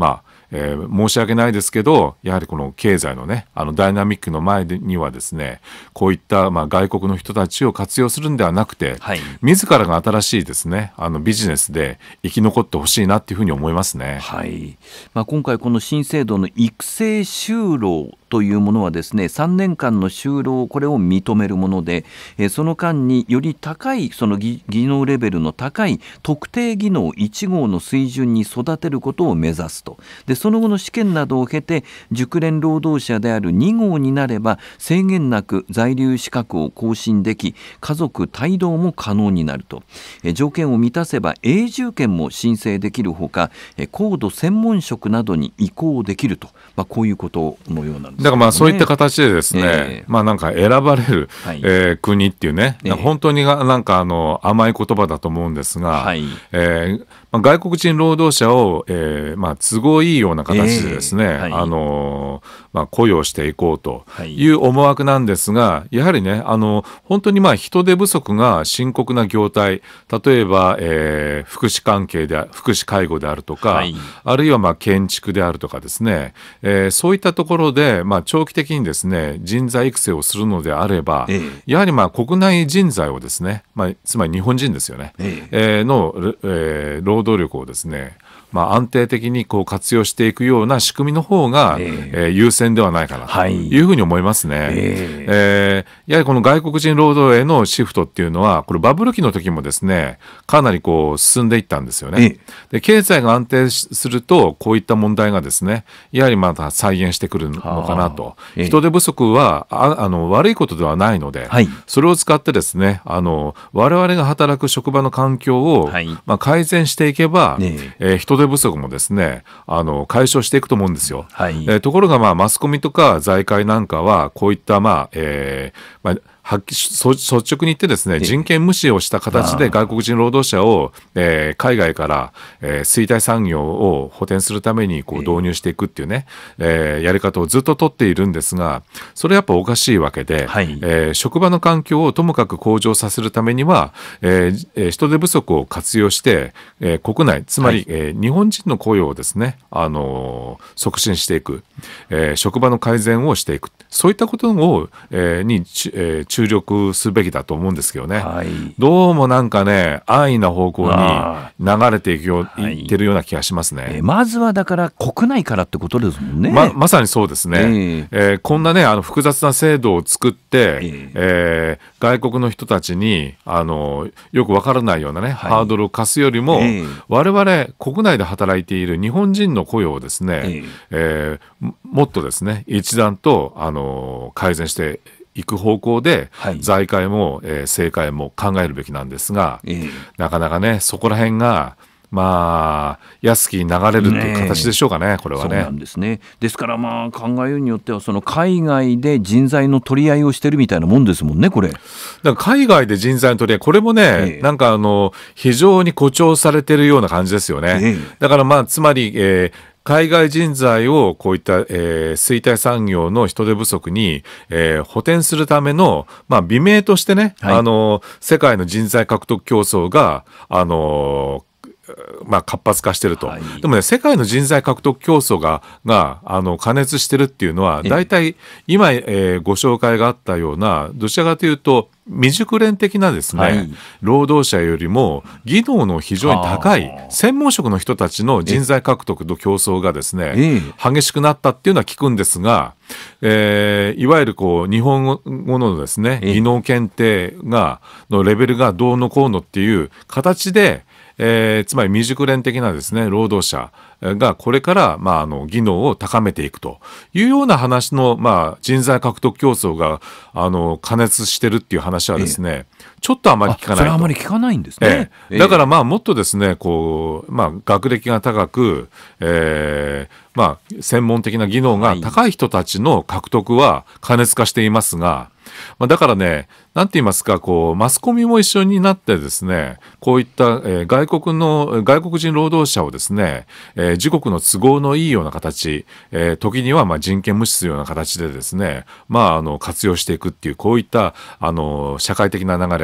えー、申し訳ないですけど、やはりこの経済のね、あのダイナミックの前にはですね、こういったまあ外国の人たちを活用するんではなくて、はい、自らが新しいですね、あのビジネスで生き残ってほしいなっていうふうに思いますね。 はい、まあ、今回この新制度の育成就労というものはですね、さんねんかんの就労、これを認めるもので、えー、その間により高いその技能レベルの高い特定技能いち号の水準に育てることを目指すと。でその後の試験などを経て熟練労働者であるに号になれば制限なく在留資格を更新でき、家族帯同も可能になると。えー、条件を満たせば永住権も申請できるほか、えー、高度専門職などに移行できると、まあ、こういうことのようなんです。 だからまあそういった形でですね、えー、まあなんか選ばれる、はい、えー、国っていうね、えー、本当になんかあの甘い言葉だと思うんですが、はい、えーまあ、外国人労働者を、えーまあ、都合いいような形でですね、えーはい、あのまあ、雇用していこうという思惑なんですが、やはりね、あの本当にまあ人手不足が深刻な業態、例えば、えー、福祉関係で福祉介護であるとか、はい、あるいはまあ建築であるとかですね、えー、そういったところで、まあ、長期的にですね人材育成をするのであれば、えー、やはりまあ国内人材をですね、まあ、つまり日本人ですよね、えーえー、の、えー、労働力をですね、まあ、安定的にこう活用していくような仕組みの方が、えーえー、優先ではないかなというふうに思いますね。はい、えーえー、やはりこの外国人労働へのシフトっていうのは、これバブル期の時もですね、かなりこう進んでいったんですよね。えー、で経済が安定すると、こういった問題がですね、やはりまた再現してくるのかなと。えー、人手不足はああの悪いことではないので、はい、それを使ってですね、あの我々が働く職場の環境を、はい、まあ、改善していけば、ねえー、人手不足もですね、あの解消していくと思うんですよ。はい、えー、ところがまあマスコミとか財界なんかはこういったまあ、えーまあはっき率直に言ってですね、人権無視をした形で外国人労働者を、えー、海外から、えー、衰退産業を補填するためにこう導入していくっていうね、えー、やり方をずっと取っているんですが、それやっぱおかしいわけで、はい、えー、職場の環境をともかく向上させるためには、えー、人手不足を活用して、えー、国内つまり、はい、えー、日本人の雇用をですね、あのー、促進していく、えー、職場の改善をしていく、そういったことを、えー、に、えー注力すべきだと思うんですけどね、はい、どうもなんかね安易な方向に流れていくよ、はい、いってるような気がしますね。 えー、まずはだから国内からってことですもんね。 ま, まさにそうですね。えーえー、こんなねあの複雑な制度を作って、えーえー、外国の人たちにあのよくわからないようなね、はい、ハードルを課すよりも、えー、我々国内で働いている日本人の雇用をですね、えーえー、もっとですね一段とあの改善して行く方向で、はい、財界も、えー、政界も考えるべきなんですが、えー、なかなかねそこら辺がまあ安きに流れるという形でしょうかね、これはね。 そうなんですね。ですからまあ考えようによってはその海外で人材の取り合いをしてるみたいなもんですもんね、これ。だから海外で人材の取り合い、これもね、えー、なんかあの非常に誇張されてるような感じですよね。えー、だからまあつまり、えー海外人材をこういった、えー、衰退産業の人手不足に、えー、補填するための、まあ、美名としてね、はい、あの世界の人材獲得競争が、あのまあ、活発化してると、はい、でもね世界の人材獲得競争ががあの過熱してるっていうのはだいたい今、えー、ご紹介があったようなどちらかというと未熟練的なですね、はい、労働者よりも技能の非常に高い専門職の人たちの人材獲得と競争がですね激しくなったっていうのは聞くんですが、えー、いわゆるこう日本語のですね技能検定がのレベルがどうのこうのっていう形でえー、つまり未熟練的なですね労働者がこれから、まあ、あの技能を高めていくというような話の、まあ、人材獲得競争があの過熱してるっていう話はですね、ええ、ちょっとあまり聞かないと。 それはあまり聞かないんですね。 ええ、だからまあもっとですねこう、まあ、学歴が高く、えーまあ、専門的な技能が高い人たちの獲得は過熱化していますが、まあ、だからねなんて言いますかこうマスコミも一緒になってですねこういった、えー、外国の外国人労働者をですね、えー、自国の都合のいいような形、えー、時にはまあ人権無視するような形でですね、まあ、あの活用していくっていうこういったあの社会的な流れ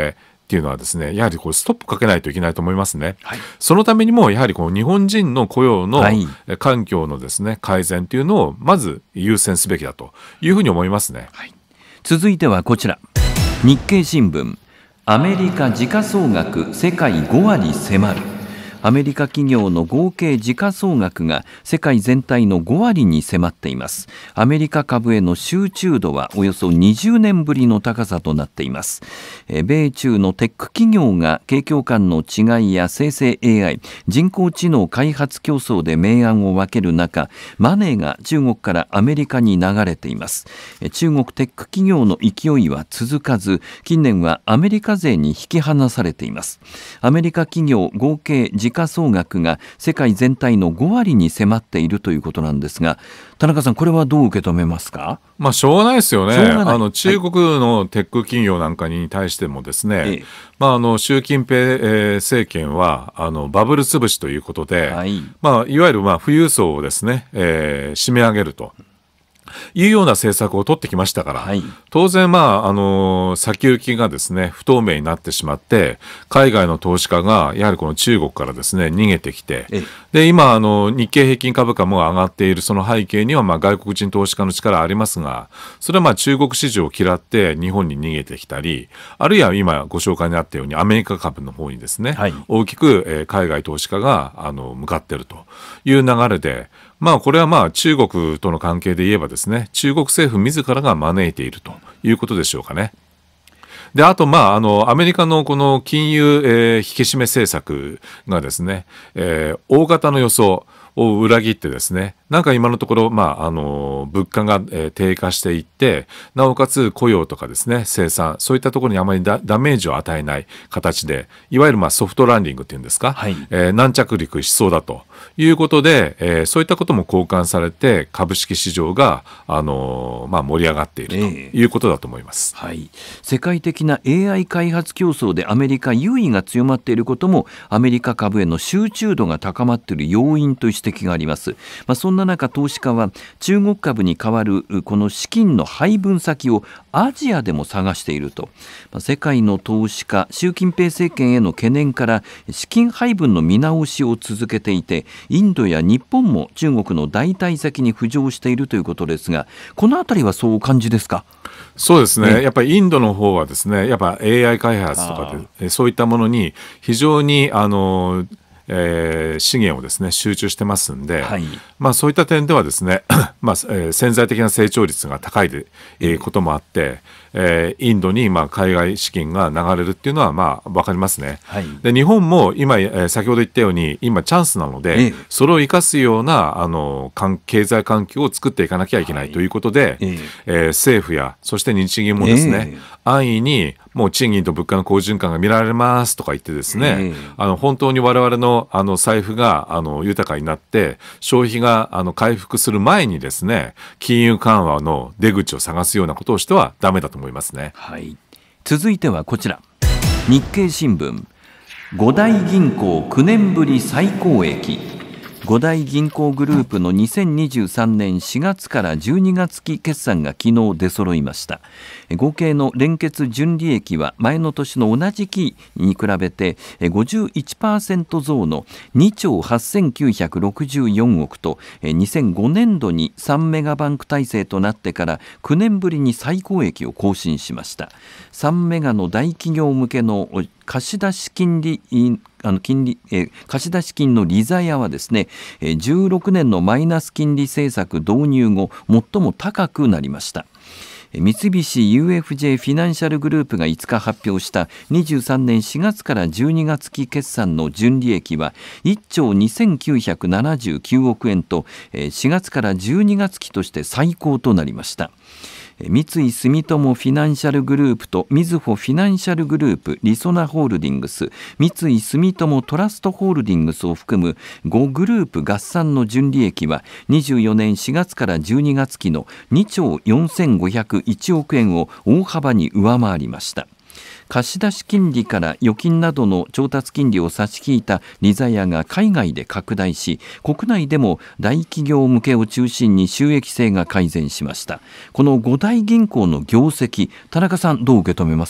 っていうのはですね、やはりこうストップかけないといけないと思いますね。はい、そのためにもやはりこう日本人の雇用の環境のですね、改善というのをまず優先すべきだというふうに思いますね。はい、 続いてはこちら、日経新聞、アメリカ時価総額世界ごわり迫る。アメリカ企業の合計時価総額が世界全体のごわりに迫っています。アメリカ株への集中度はおよそにじゅうねんぶりの高さとなっています。米中のテック企業が景況感の違いや生成 エーアイ、人工知能開発競争で明暗を分ける中、マネーが中国からアメリカに流れています。中国テック企業の勢いは続かず、近年はアメリカ勢に引き離されています。アメリカ企業合計時価総額が世界全体のごわりに迫っているということなんですが、田中さん、これはどう受け止めますか？ まあ、しょうがないですよね。あの中国のテック企業なんかに対してもですね、はい、まあ、あの習近平、えー、政権はあのバブル潰しということで、はい、まあ、いわゆるまあ富裕層をですね、えー、締め上げるというような政策を取ってきましたから、はい、当然、まあ、あの先行きがですね不透明になってしまって、海外の投資家がやはりこの中国からですね逃げてきて、で今あの日経平均株価も上がっているその背景には、まあ、外国人投資家の力ありますが、それはまあ中国市場を嫌って日本に逃げてきたり、あるいは今ご紹介にあったようにアメリカ株の方にですね、はい、大きく、えー、海外投資家があの向かっているという流れで、まあ、これはまあ中国との関係で言えばですね、中国政府自らが招いているということでしょうかね。で、あと、まあ、あの、アメリカのこの金融、えー、引き締め政策がですね、えー、大方の予想を裏切ってですね、なんか今のところ、まあ、あの、物価が、えー、低下していって、なおかつ雇用とかですね、生産、そういったところにあまり ダ, ダメージを与えない形で、いわゆるまあソフトランディングっていうんですか、はい、えー、軟着陸しそうだということで、えー、そういったことも交換されて、株式市場が、あのー、まあ、盛り上がっているということだと思います。 えーはい、世界的な エーアイ 開発競争でアメリカ優位が強まっていることも、アメリカ株への集中度が高まっている要因という指摘があります。まあ、そんな中、投資家は中国株に代わるこの資金の配分先をアジアでも探していると。まあ、世界の投資家、習近平政権への懸念から資金配分の見直しを続けていて、インドや日本も中国の代替先に浮上しているということですが、このあたりはそうお感じですか？ そうですね、やっぱりインドの方はですね、やっぱ エーアイ 開発とかでそういったものに非常にあのえー、資源をですね集中してますんで、はい、まあ、そういった点ではですね、まあえー、潜在的な成長率が高いで、えー、こともあって、えー、インドにまあ海外資金が流れるっていうのはまあ分かりますね。はい、で日本も今、えー、先ほど言ったように今チャンスなので、えー、それを生かすようなあの経済環境を作っていかなきゃいけないということで、はい、えーえー、政府やそして日銀もですね、えー、安易にもう賃金と物価の好循環が見られますとか言ってですね、えー、あの本当に我々のあの財布があの豊かになって消費があの回復する前にですね、金融緩和の出口を探すようなことをしてはダメだと思いますね。 はい、続いてはこちら、日経新聞、五大銀行きゅうねんぶり最高益。五大銀行グループのにせんにじゅうさんねんしがつからじゅうにがつ期決算が昨日出揃いました。合計の連結純利益は前の年の同じ期に比べて ごじゅういちパーセント 増のにちょうはっせんきゅうひゃくろくじゅうよんおくと、にせんごねんどにさんメガバンク体制となってからきゅうねんぶりに最高益を更新しました。さんメガの大企業向けの貸出金利あの金利、えー、貸出金の利ざやはですね、えー、じゅうろくねんのマイナス金利政策導入後最も高くなりました。三菱 ユーエフジェー フィナンシャルグループがいつか発表したにじゅうさんねんしがつからじゅうにがつ期決算の純利益はいっちょうにせんきゅうひゃくななじゅうきゅうおくえんとしがつからじゅうにがつ期として最高となりました。三井住友フィナンシャルグループとみずほフィナンシャルグループ、りそなホールディングス、三井住友トラストホールディングスを含むごグループ合算の純利益はにじゅうよねんしがつからじゅうにがつ期のにちょうよんせんごひゃくいちおくえんを大幅に上回りました。貸出金利から預金などの調達金利を差し引いた利ざやが海外で拡大し、国内でも大企業向けを中心に収益性が改善しました。この五大銀行の業績、田中さんどう受け止めますか？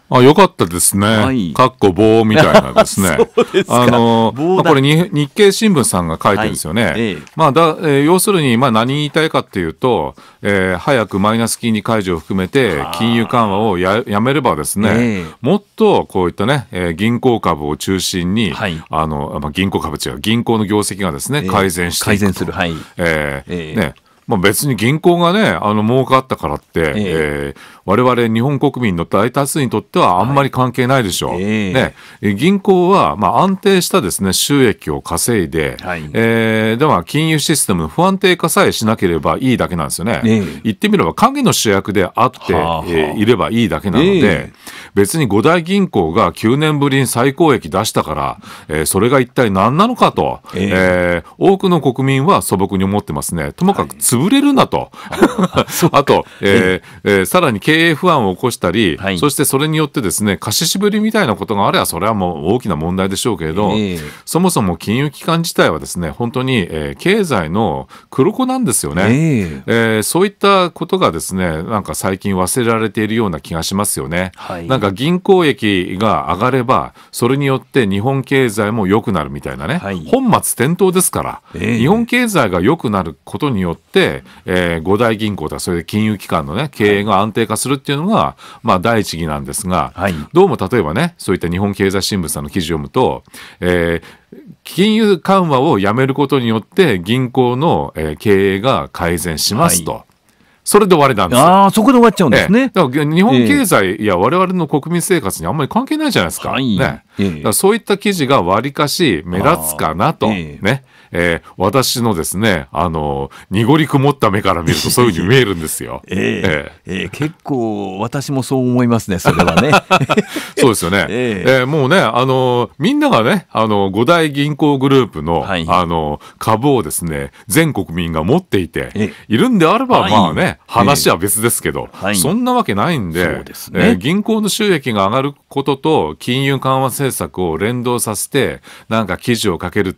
あ、よかったですね。はい、かっこ棒みたいなですね。あの、まあ、これに日経新聞さんが書いてるんですよね。はい、ええ、まあだえー、要するに、まあ、何言いたいかっていうと、えー、早くマイナス金利解除を含めて金融緩和を や, やめればですね、ええ、もっとこういったね、えー、銀行株を中心に、はい、あのまあ、銀行株違う銀行の業績がですね、えー、改善していくと、 改善する、はい、 えーえー、ね。まあ、別に銀行がね、あの儲かったからって、えーえー、我々日本国民の大多数にとってはあんまり関係ないでしょう。はい、ね、銀行はまあ安定したですね収益を稼いで、はい、えー、では金融システムの不安定化さえしなければいいだけなんですよね。えー、言ってみれば影の主役であって、はあはあ、えー、いればいいだけなので、えー、別に五大銀行がきゅうねんぶりに最高益出したから、えー、それが一体何なのかと、えーえー、多くの国民は素朴に思ってますね。ともかく潰れるなと、はい、あと、えーえー、さらに経営不安を起こしたり、はい、そしてそれによってですね貸し渋りみたいなことがあればそれはもう大きな問題でしょうけれど、えー、そもそも金融機関自体はですね本当に、えー、経済の黒子なんですよね。えーえー、そういったことがですねなんか最近忘れられているような気がしますよね。はい、なんか銀行益が上がればそれによって日本経済も良くなるみたいなね、はい、本末転倒ですから、えー、日本経済が良くなることによってえー、五大銀行とかそれで金融機関の、ね、経営が安定化するっていうのが、はい、まあ、第一義なんですが、はい、どうも例えばねそういった日本経済新聞さんの記事を読むと、えー、金融緩和をやめることによって銀行の、えー、経営が改善しますと、はい、それで終わりなんですよ。 ああ、そこで終わっちゃうんですね。 ええ、だから日本経済や我々の国民生活にあんまり関係ないじゃないですか。はい、ね、ええ、だからそういった記事がわりかし目立つかなと、ええねえー、私のですね、あの濁り曇った目から見るとそういうふうに見えるんですよ。 えーえーえー、結構私もそう思いますね、それはね。 そうですよね。えーえー、もうね、あのみんながね、あの五大銀行グループの、はい、あの株をですね、全国民が持っていて、えー、いるんであれば、はい、まあね、話は別ですけど、えー、そんなわけないんで、そうですね、えー、銀行の収益が上がることと金融緩和政策を連動させて、なんか記事を書けるって、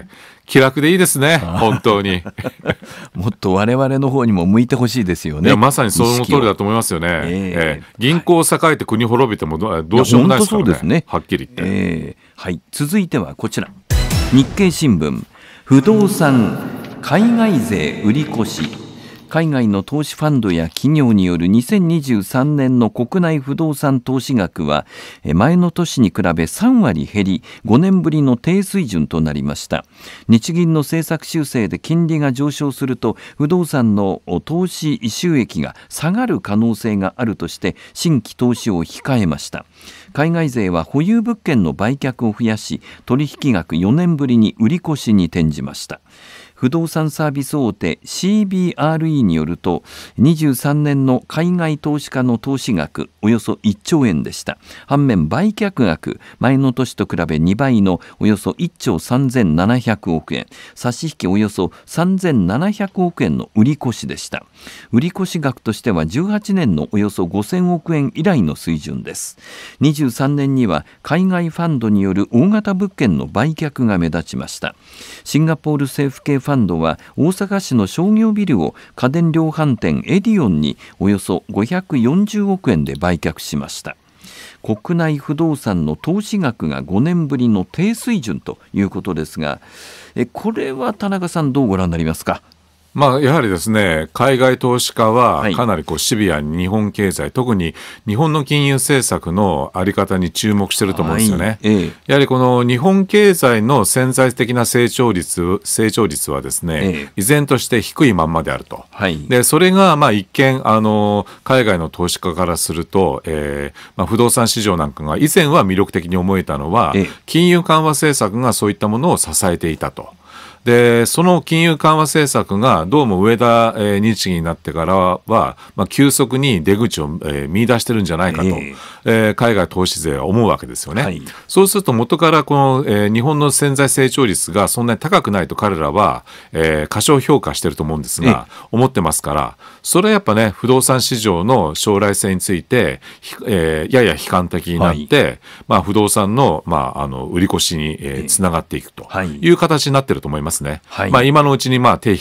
気楽でいいですね、本当に。 もっと我々の方にも向いてほしいですよね。 いやまさにその通りだと思いますよね。えーえー、銀行を栄えて国滅びてもどうしようもないですから ね, ねはっきり言って、 えーはい、続いてはこちら日経新聞不動産海外税売り越し。海外の投資ファンドや企業によるにせんにじゅうさんねんの国内不動産投資額は前の年に比べさんわり減りごねんぶりの低水準となりました。日銀の政策修正で金利が上昇すると不動産の投資収益が下がる可能性があるとして新規投資を控えました。海外勢は保有物件の売却を増やし取引額よねんぶりに売り越しに転じました。不動産サービス大手 シービーアールイー によるとにじゅうさんねんの海外投資家の投資額およそいっちょうえんでした。反面売却額前の年と比べにばいのおよそいっちょうさんぜんななひゃくおくえん、差し引きおよそさんぜんななひゃくおくえんの売り越しでした。売り越し額としてはじゅうはちねんのおよそごせんおくえん以来の水準です。にじゅうさんねんには海外ファンドによる大型物件の売却が目立ちました。シンガポール政府系ファンドは大阪市の商業ビルを家電量販店エディオンにおよそごひゃくよんじゅうおくえんで売却しました。国内不動産の投資額がごねんぶりの低水準ということですが、えこれは田中さんどうご覧になりますか。 まあ、やはりですね、海外投資家はかなりこうシビアに日本経済、はい、特に日本の金融政策のあり方に注目していると思うんですよね。はいええ、やはりこの日本経済の潜在的な成長率、成長率はですね、ええ、依然として低いまんまであると。はい、でそれがまあ一見あの海外の投資家からすると、えーまあ、不動産市場なんかが以前は魅力的に思えたのは、ええ、金融緩和政策がそういったものを支えていたと。でその金融緩和政策がどうも植田、えー、日銀になってからは、まあ、急速に出口を、えー、見出してるんじゃないかと、えーえー、海外投資税は思うわけですよね。はい、そうすると元からこの、えー、日本の潜在成長率がそんなに高くないと彼らは、えー、過小評価してると思うんですが、えー、思ってますから、それはやっぱね不動産市場の将来性について、えー、やや悲観的になって、はいまあ、不動産の、まあ、あの売り越しに、えー、つながっていくという形になってると思いますね。はいまあ、今のうちにまあ手引こうと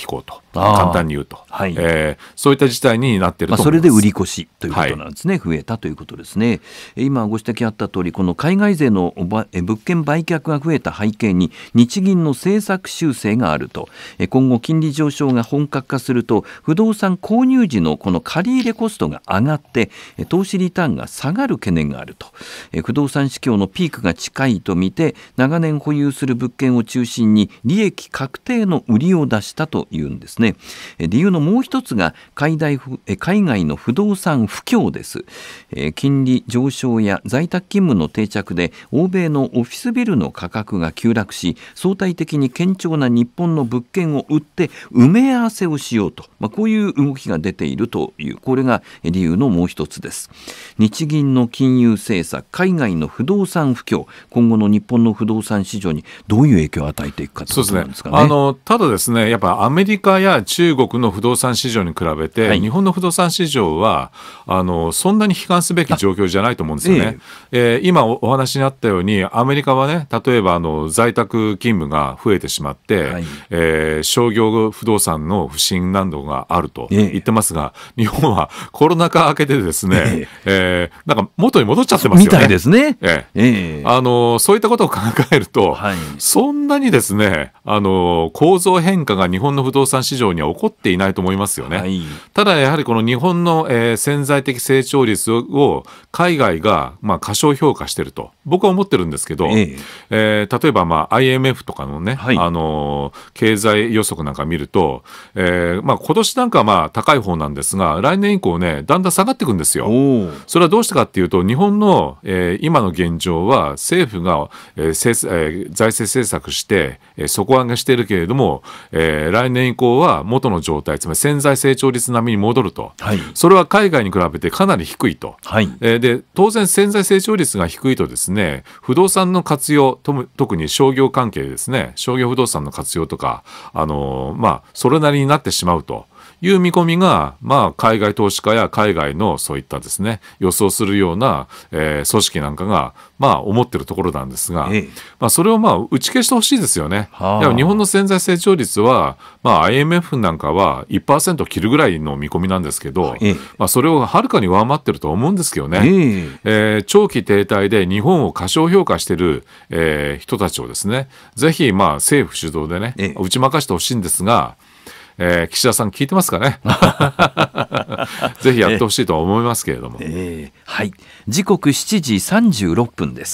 簡単に言うと、はい、えー、そういった事態になっていると思います。まあ、 それで売り越しということなんですね、はい、増えたということですね。今ご指摘あった通り、この海外勢の物件売却が増えた背景に日銀の政策修正があると。今後金利上昇が本格化すると不動産購入時のこの借り入れコストが上がって投資リターンが下がる懸念があると。不動産市況のピークが近いと見て長年保有する物件を中心に利益確定の売りを出したというんですね。理由のもう一つが海外、海外の不動産不況です。金利上昇や在宅勤務の定着で欧米のオフィスビルの価格が急落し、相対的に堅調な日本の物件を売って埋め合わせをしようと、まあ、こういう動きが出ているという、これが理由のもう一つです。日銀の金融政策、海外の不動産不況、今後の日本の不動産市場にどういう影響を与えていくかということなんですかね。 そうですね。あのただですね、やっぱアメリカや中国の不動産市場に比べて、はい、日本の不動産市場はあのそんなに悲観すべき状況じゃないと思うんですよね。えーえー、今お話にあったようにアメリカはね、例えばあの在宅勤務が増えてしまって、はい、えー、商業不動産の不振などがあると言ってますが、えー、日本はコロナ禍明けてですね、えーえー、なんか元に戻っちゃってますよね。 みたいですね。 えーえー、あのそういったことを考えると、はい、そんなにですね、あの構造変化が日本の不動産市場には起こっていないと思いますよね。はい、ただやはりこの日本の、えー、潜在的成長率を海外が、まあ、過小評価していると僕は思ってるんですけど、えーえー、例えば、まあ、アイエムエフ とかのね、はい、あの経済予測なんか見ると、えーまあ、今年なんかはまあ高い方なんですが、来年以降ねだんだん下がっていくんですよ。それはどうしてかっていうと、日本の、えー、今の現状は政府が、えーえー、財政政策して、えー、底上げしているけれども、えー、来年以降は元の状態、つまり潜在成長率並みに戻ると、はい、それは海外に比べてかなり低いと、はい、えー、で当然潜在成長率が低いとですね、不動産の活用と特に商業関係ですね、商業不動産の活用とか、あのー、まあそれなりになってしまうという見込みが、まあ、海外投資家や海外のそういったですね予想するような、えー、組織なんかが、まあ、思ってるところなんですが、ええ、まあ、それをまあ打ち消してほしいですよね。はあ、日本の潜在成長率は、まあ、アイエムエフ なんかは いちパーセント 切るぐらいの見込みなんですけど、ええ、まあ、それをはるかに上回ってると思うんですけどね。ええー、長期停滞で日本を過小評価している、えー、人たちをですね、ぜひまあ政府主導でね、ええ、打ち負かしてほしいんですが、えー、岸田さん聞いてますかねぜひやってほしいと思いますけれども、えーえー、 はい、時刻しちじさんじゅうろっぷんです。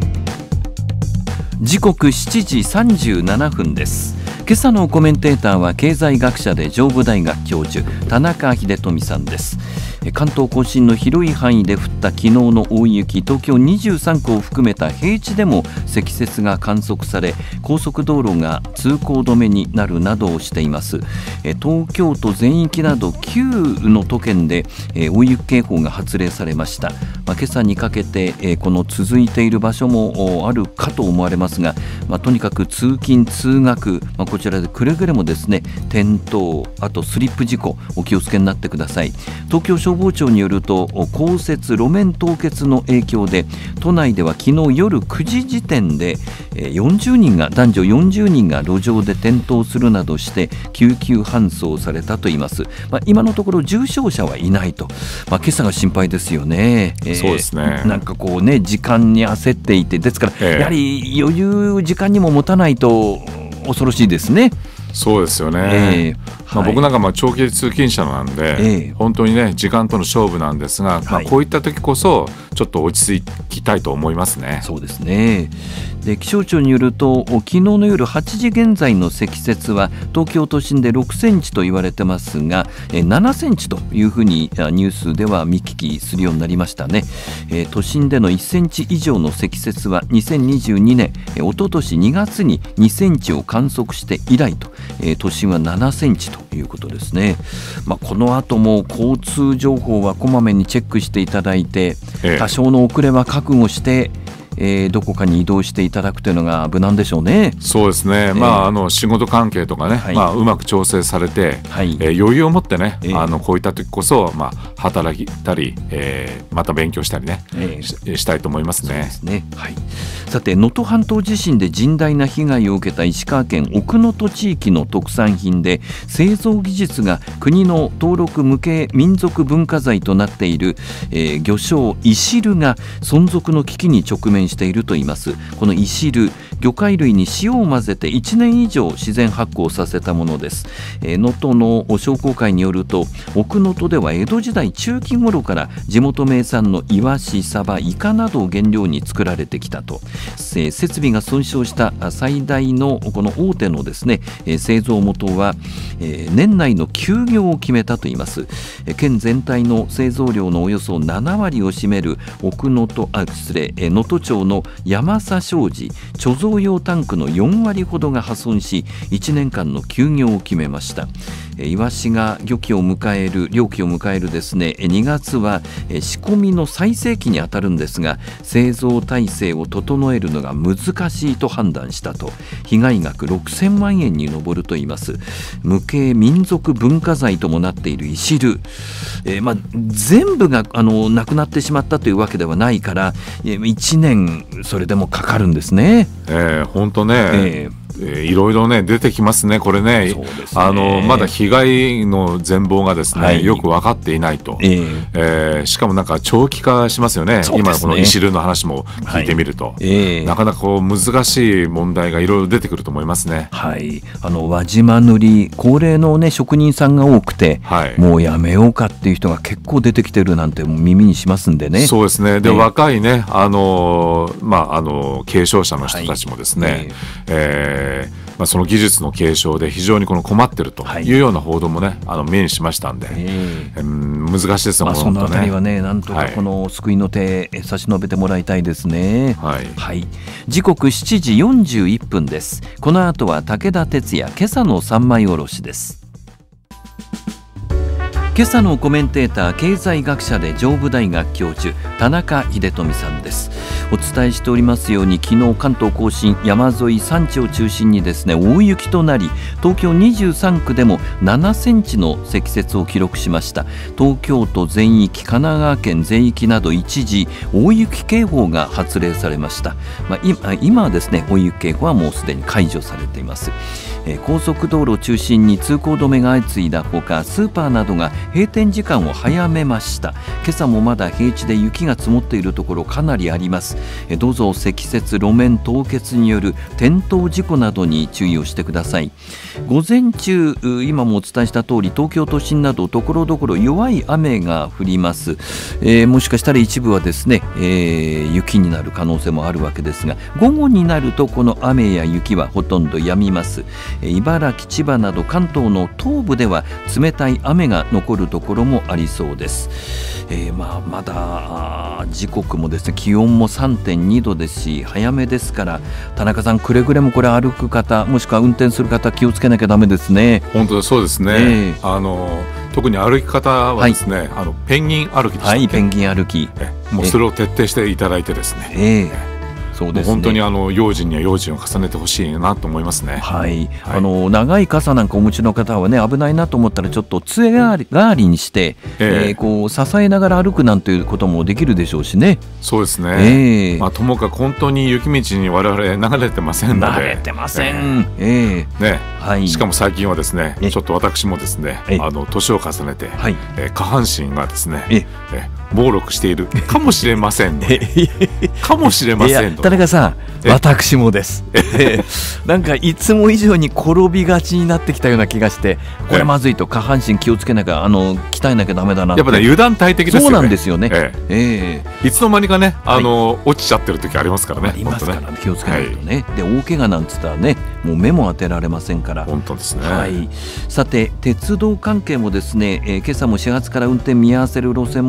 時刻しちじさんじゅうななふんです。今朝のコメンテーターは経済学者で上武大学教授田中秀富さんです。関東甲信の広い範囲で降った昨日の大雪、東京にじゅうさんくを含めた平地でも積雪が観測され、高速道路が通行止めになるなどをしています。東京都全域などきゅうの都県で大雪警報が発令されました。まあ、今朝にかけてこの続いている場所もあるかと思われますが、まあ、とにかく通勤通学、まあ、こちらでくれぐれもですね、転倒、あとスリップ事故お気をつけになってください。東京消防庁によると、降雪路面凍結の影響で都内では昨日夜くじ時点でよんじゅうにんが男女よんじゅうにんが路上で転倒するなどして救急搬送されたといいます。まあ、今のところ重傷者はいないと、まあ、今朝が心配ですよね。えー、 そうですね。 なんかこうね、時間に焦っていて、ですから、えー、やはり余裕時間にも持たないと恐ろしいですね。 そうですよね。えーまあ、僕なんかまあ長期通勤者なんで、えー、本当にね時間との勝負なんですが、はい、まあ、こういった時こそちょっと落ち着きたいと思いますね。 そうですね。で気象庁によると、昨日の夜はちじ現在の積雪は東京都心でろくセンチと言われてますが、ななセンチというふうにニュースでは見聞きするようになりましたね。え都心でのいっセンチ以上の積雪はにせんにじゅうにねん、おととしにがつににセンチを観測して以来と、え都心はななセンチということですね。まあ、この後も交通情報はこまめにチェックしていただいて、ええ、多少の遅れは覚悟してえー、どこかに移動していただくというのが無難でしょうね。 そうですね、えーまあ、あの仕事関係とかね、はいまあ、うまく調整されて、はいえー、余裕を持ってね、えー、あのこういった時こそ、まあ、働いたり、えー、また勉強したりね、えー、し, したいと思いますね。そうですね、 はい、さて能登半島地震で甚大な被害を受けた石川県奥能登地域の特産品で製造技術が国の登録無形民族文化財となっている、えー、魚醤いしるが存続の危機に直面しているといいます。このいしる、魚介類に塩を混ぜていちねん以上自然発酵させたものです。能登の商工会によると奥能登では江戸時代中期頃から地元名産のイワシ、サバ、イカなどを原料に作られてきたと。設備が損傷した最大のこの大手のですね製造元は年内の休業を決めたといいます。県全体の製造量のおよそななわりを占める奥能登あ失礼能登町の山佐商事貯蔵用タンクのよんわりほどが破損しいちねんかんの休業を決めました。イワシが漁期を迎える漁期を迎えるですねにがつは仕込みの最盛期にあたるんですが製造体制を整えるのが難しいと判断したと。被害額ろくせんまんえんに上るといいます。無形民族文化財ともなっているいしる、えーまあ、全部があのなくなってしまったというわけではないからいちねんそれでもかかるんですね。 えー、本当ね、えーえー、いろいろね出てきますねこれ ね, ねあのまだ被害の全貌がですね、はい、よく分かっていないと、えーえー、しかもなんか長期化しますよ ね, ね今このいしるの話も聞いてみると、はいえー、なかなかこう難しい問題がいろいろ出てくると思いますね。 はい、あの輪島塗高齢の、ね、職人さんが多くて、はい、もうやめようかっていう人が結構出てきてるなんて耳にしますんでね。 そうですね。で、えー、若いねあの、まあ、あの継承者の人たちもですね、はいえーえーまあ、その技術の継承で非常にこの困ってるというような報道もね、はい、あの目にしましたんで、えー、難しいですよ、 まあ、そのあたりはねなんとかこの救いの手、はい、差し伸べてもらいたいですね。はいはい、時刻しちじよんじゅういっぷんです。この後は武田鉄矢今朝の三枚おろしです。今朝のコメンテーター経済学者で上武大学教授田中秀富さんです。お伝えしておりますように昨日関東甲信山沿い山地を中心にですね大雪となり東京にじゅうさんくでもななセンチの積雪を記録しました。東京都全域神奈川県全域など一時大雪警報が発令されました。まあ、今, 今はですね大雪警報はもうすでに解除されています。えー、高速道路を中心に通行止めが相次いだほかスーパーなどが閉店時間を早めました。今朝もまだ平地で雪が積もっているところかなりあります。えー、どうぞ積雪路面凍結による転倒事故などに注意をしてください。午前中今もお伝えした通り東京都心などところどころ弱い雨が降ります。えー、もしかしたら一部はですね、えー、雪になる可能性もあるわけですが午後になるとこの雨や雪はほとんど止みます。茨城、千葉など関東の東部では冷たい雨が残るところもありそうです。えー、まあ、まだ時刻もですね気温も さんてんにどですし早めですから田中さんくれぐれもこれ歩く方もしくは運転する方気をつけなきゃダメですね。 本当そうですね、えー、あの特に歩き方はですね、はい、あのペンギン歩きでしたっけ。はい、ペンギン歩きえもうそれを徹底していただいてですね、えーそうですね、本当にあの用心には用心を重ねてほしいなと思いますね。はい、はい、あの長い傘なんかお持ちの方はね危ないなと思ったらちょっと杖代わり、代わりにして、えーえー、こう支えながら歩くなんていうこともできるでしょうしね。そうですね、えーまあ、ともかく本当に雪道に我々流れてませんので流れてません、えーえーねはい、しかも最近はですねちょっと私もですねあの年を重ねて、はいえー、下半身がですねええ暴録しているかもしれませんかもしれませんと。田中さん私もですなんかいつも以上に転びがちになってきたような気がしてこれまずいと下半身気をつけなきゃあの鍛えなきゃダメだなって。やっぱね油断大敵ですよね。そうなんですよね、えええー、いつの間にかねあの、はい、落ちちゃってる時ありますからね。ありますからね気をつけないとね、はい、で大怪我なんつったらねもう目も当てられませんから。本当ですね、はい、さて鉄道関係もですね、えー、今朝も始発から運転見合わせる路線も出ています。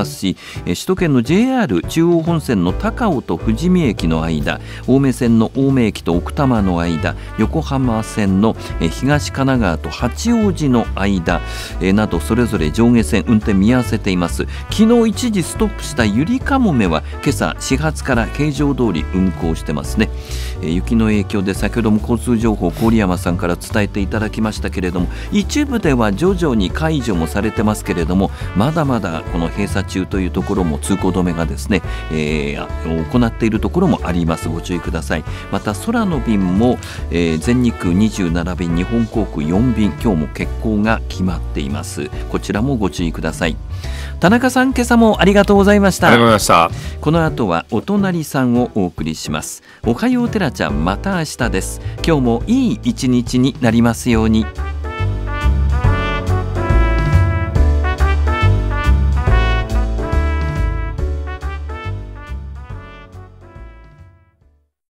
ますし、首都圏の ジェイアール 中央本線の高尾と富士見駅の間、青梅線の青梅駅と奥多摩の間、横浜線の東神奈川と八王子の間など、それぞれ上下線運転見合わせています。昨日一時ストップしたゆりかもめは今朝始発から平常通り運行してますね。雪の影響で先ほども交通情報郡山さんから伝えていただきましたけれども、一部では徐々に解除もされてますけれども、まだまだこの閉鎖中というところも通行止めがですね、えー、行っているところもあります。ご注意ください。また空の便も、えー、全日空にじゅうななびん、日本航空よんびん、今日も欠航が決まっています。こちらもご注意ください。田中さん、今朝もありがとうございました。 ありがとうございました。 この後はお隣さんをお送りします。おはようテラちゃん、また明日です。今日もいい一日になりますように。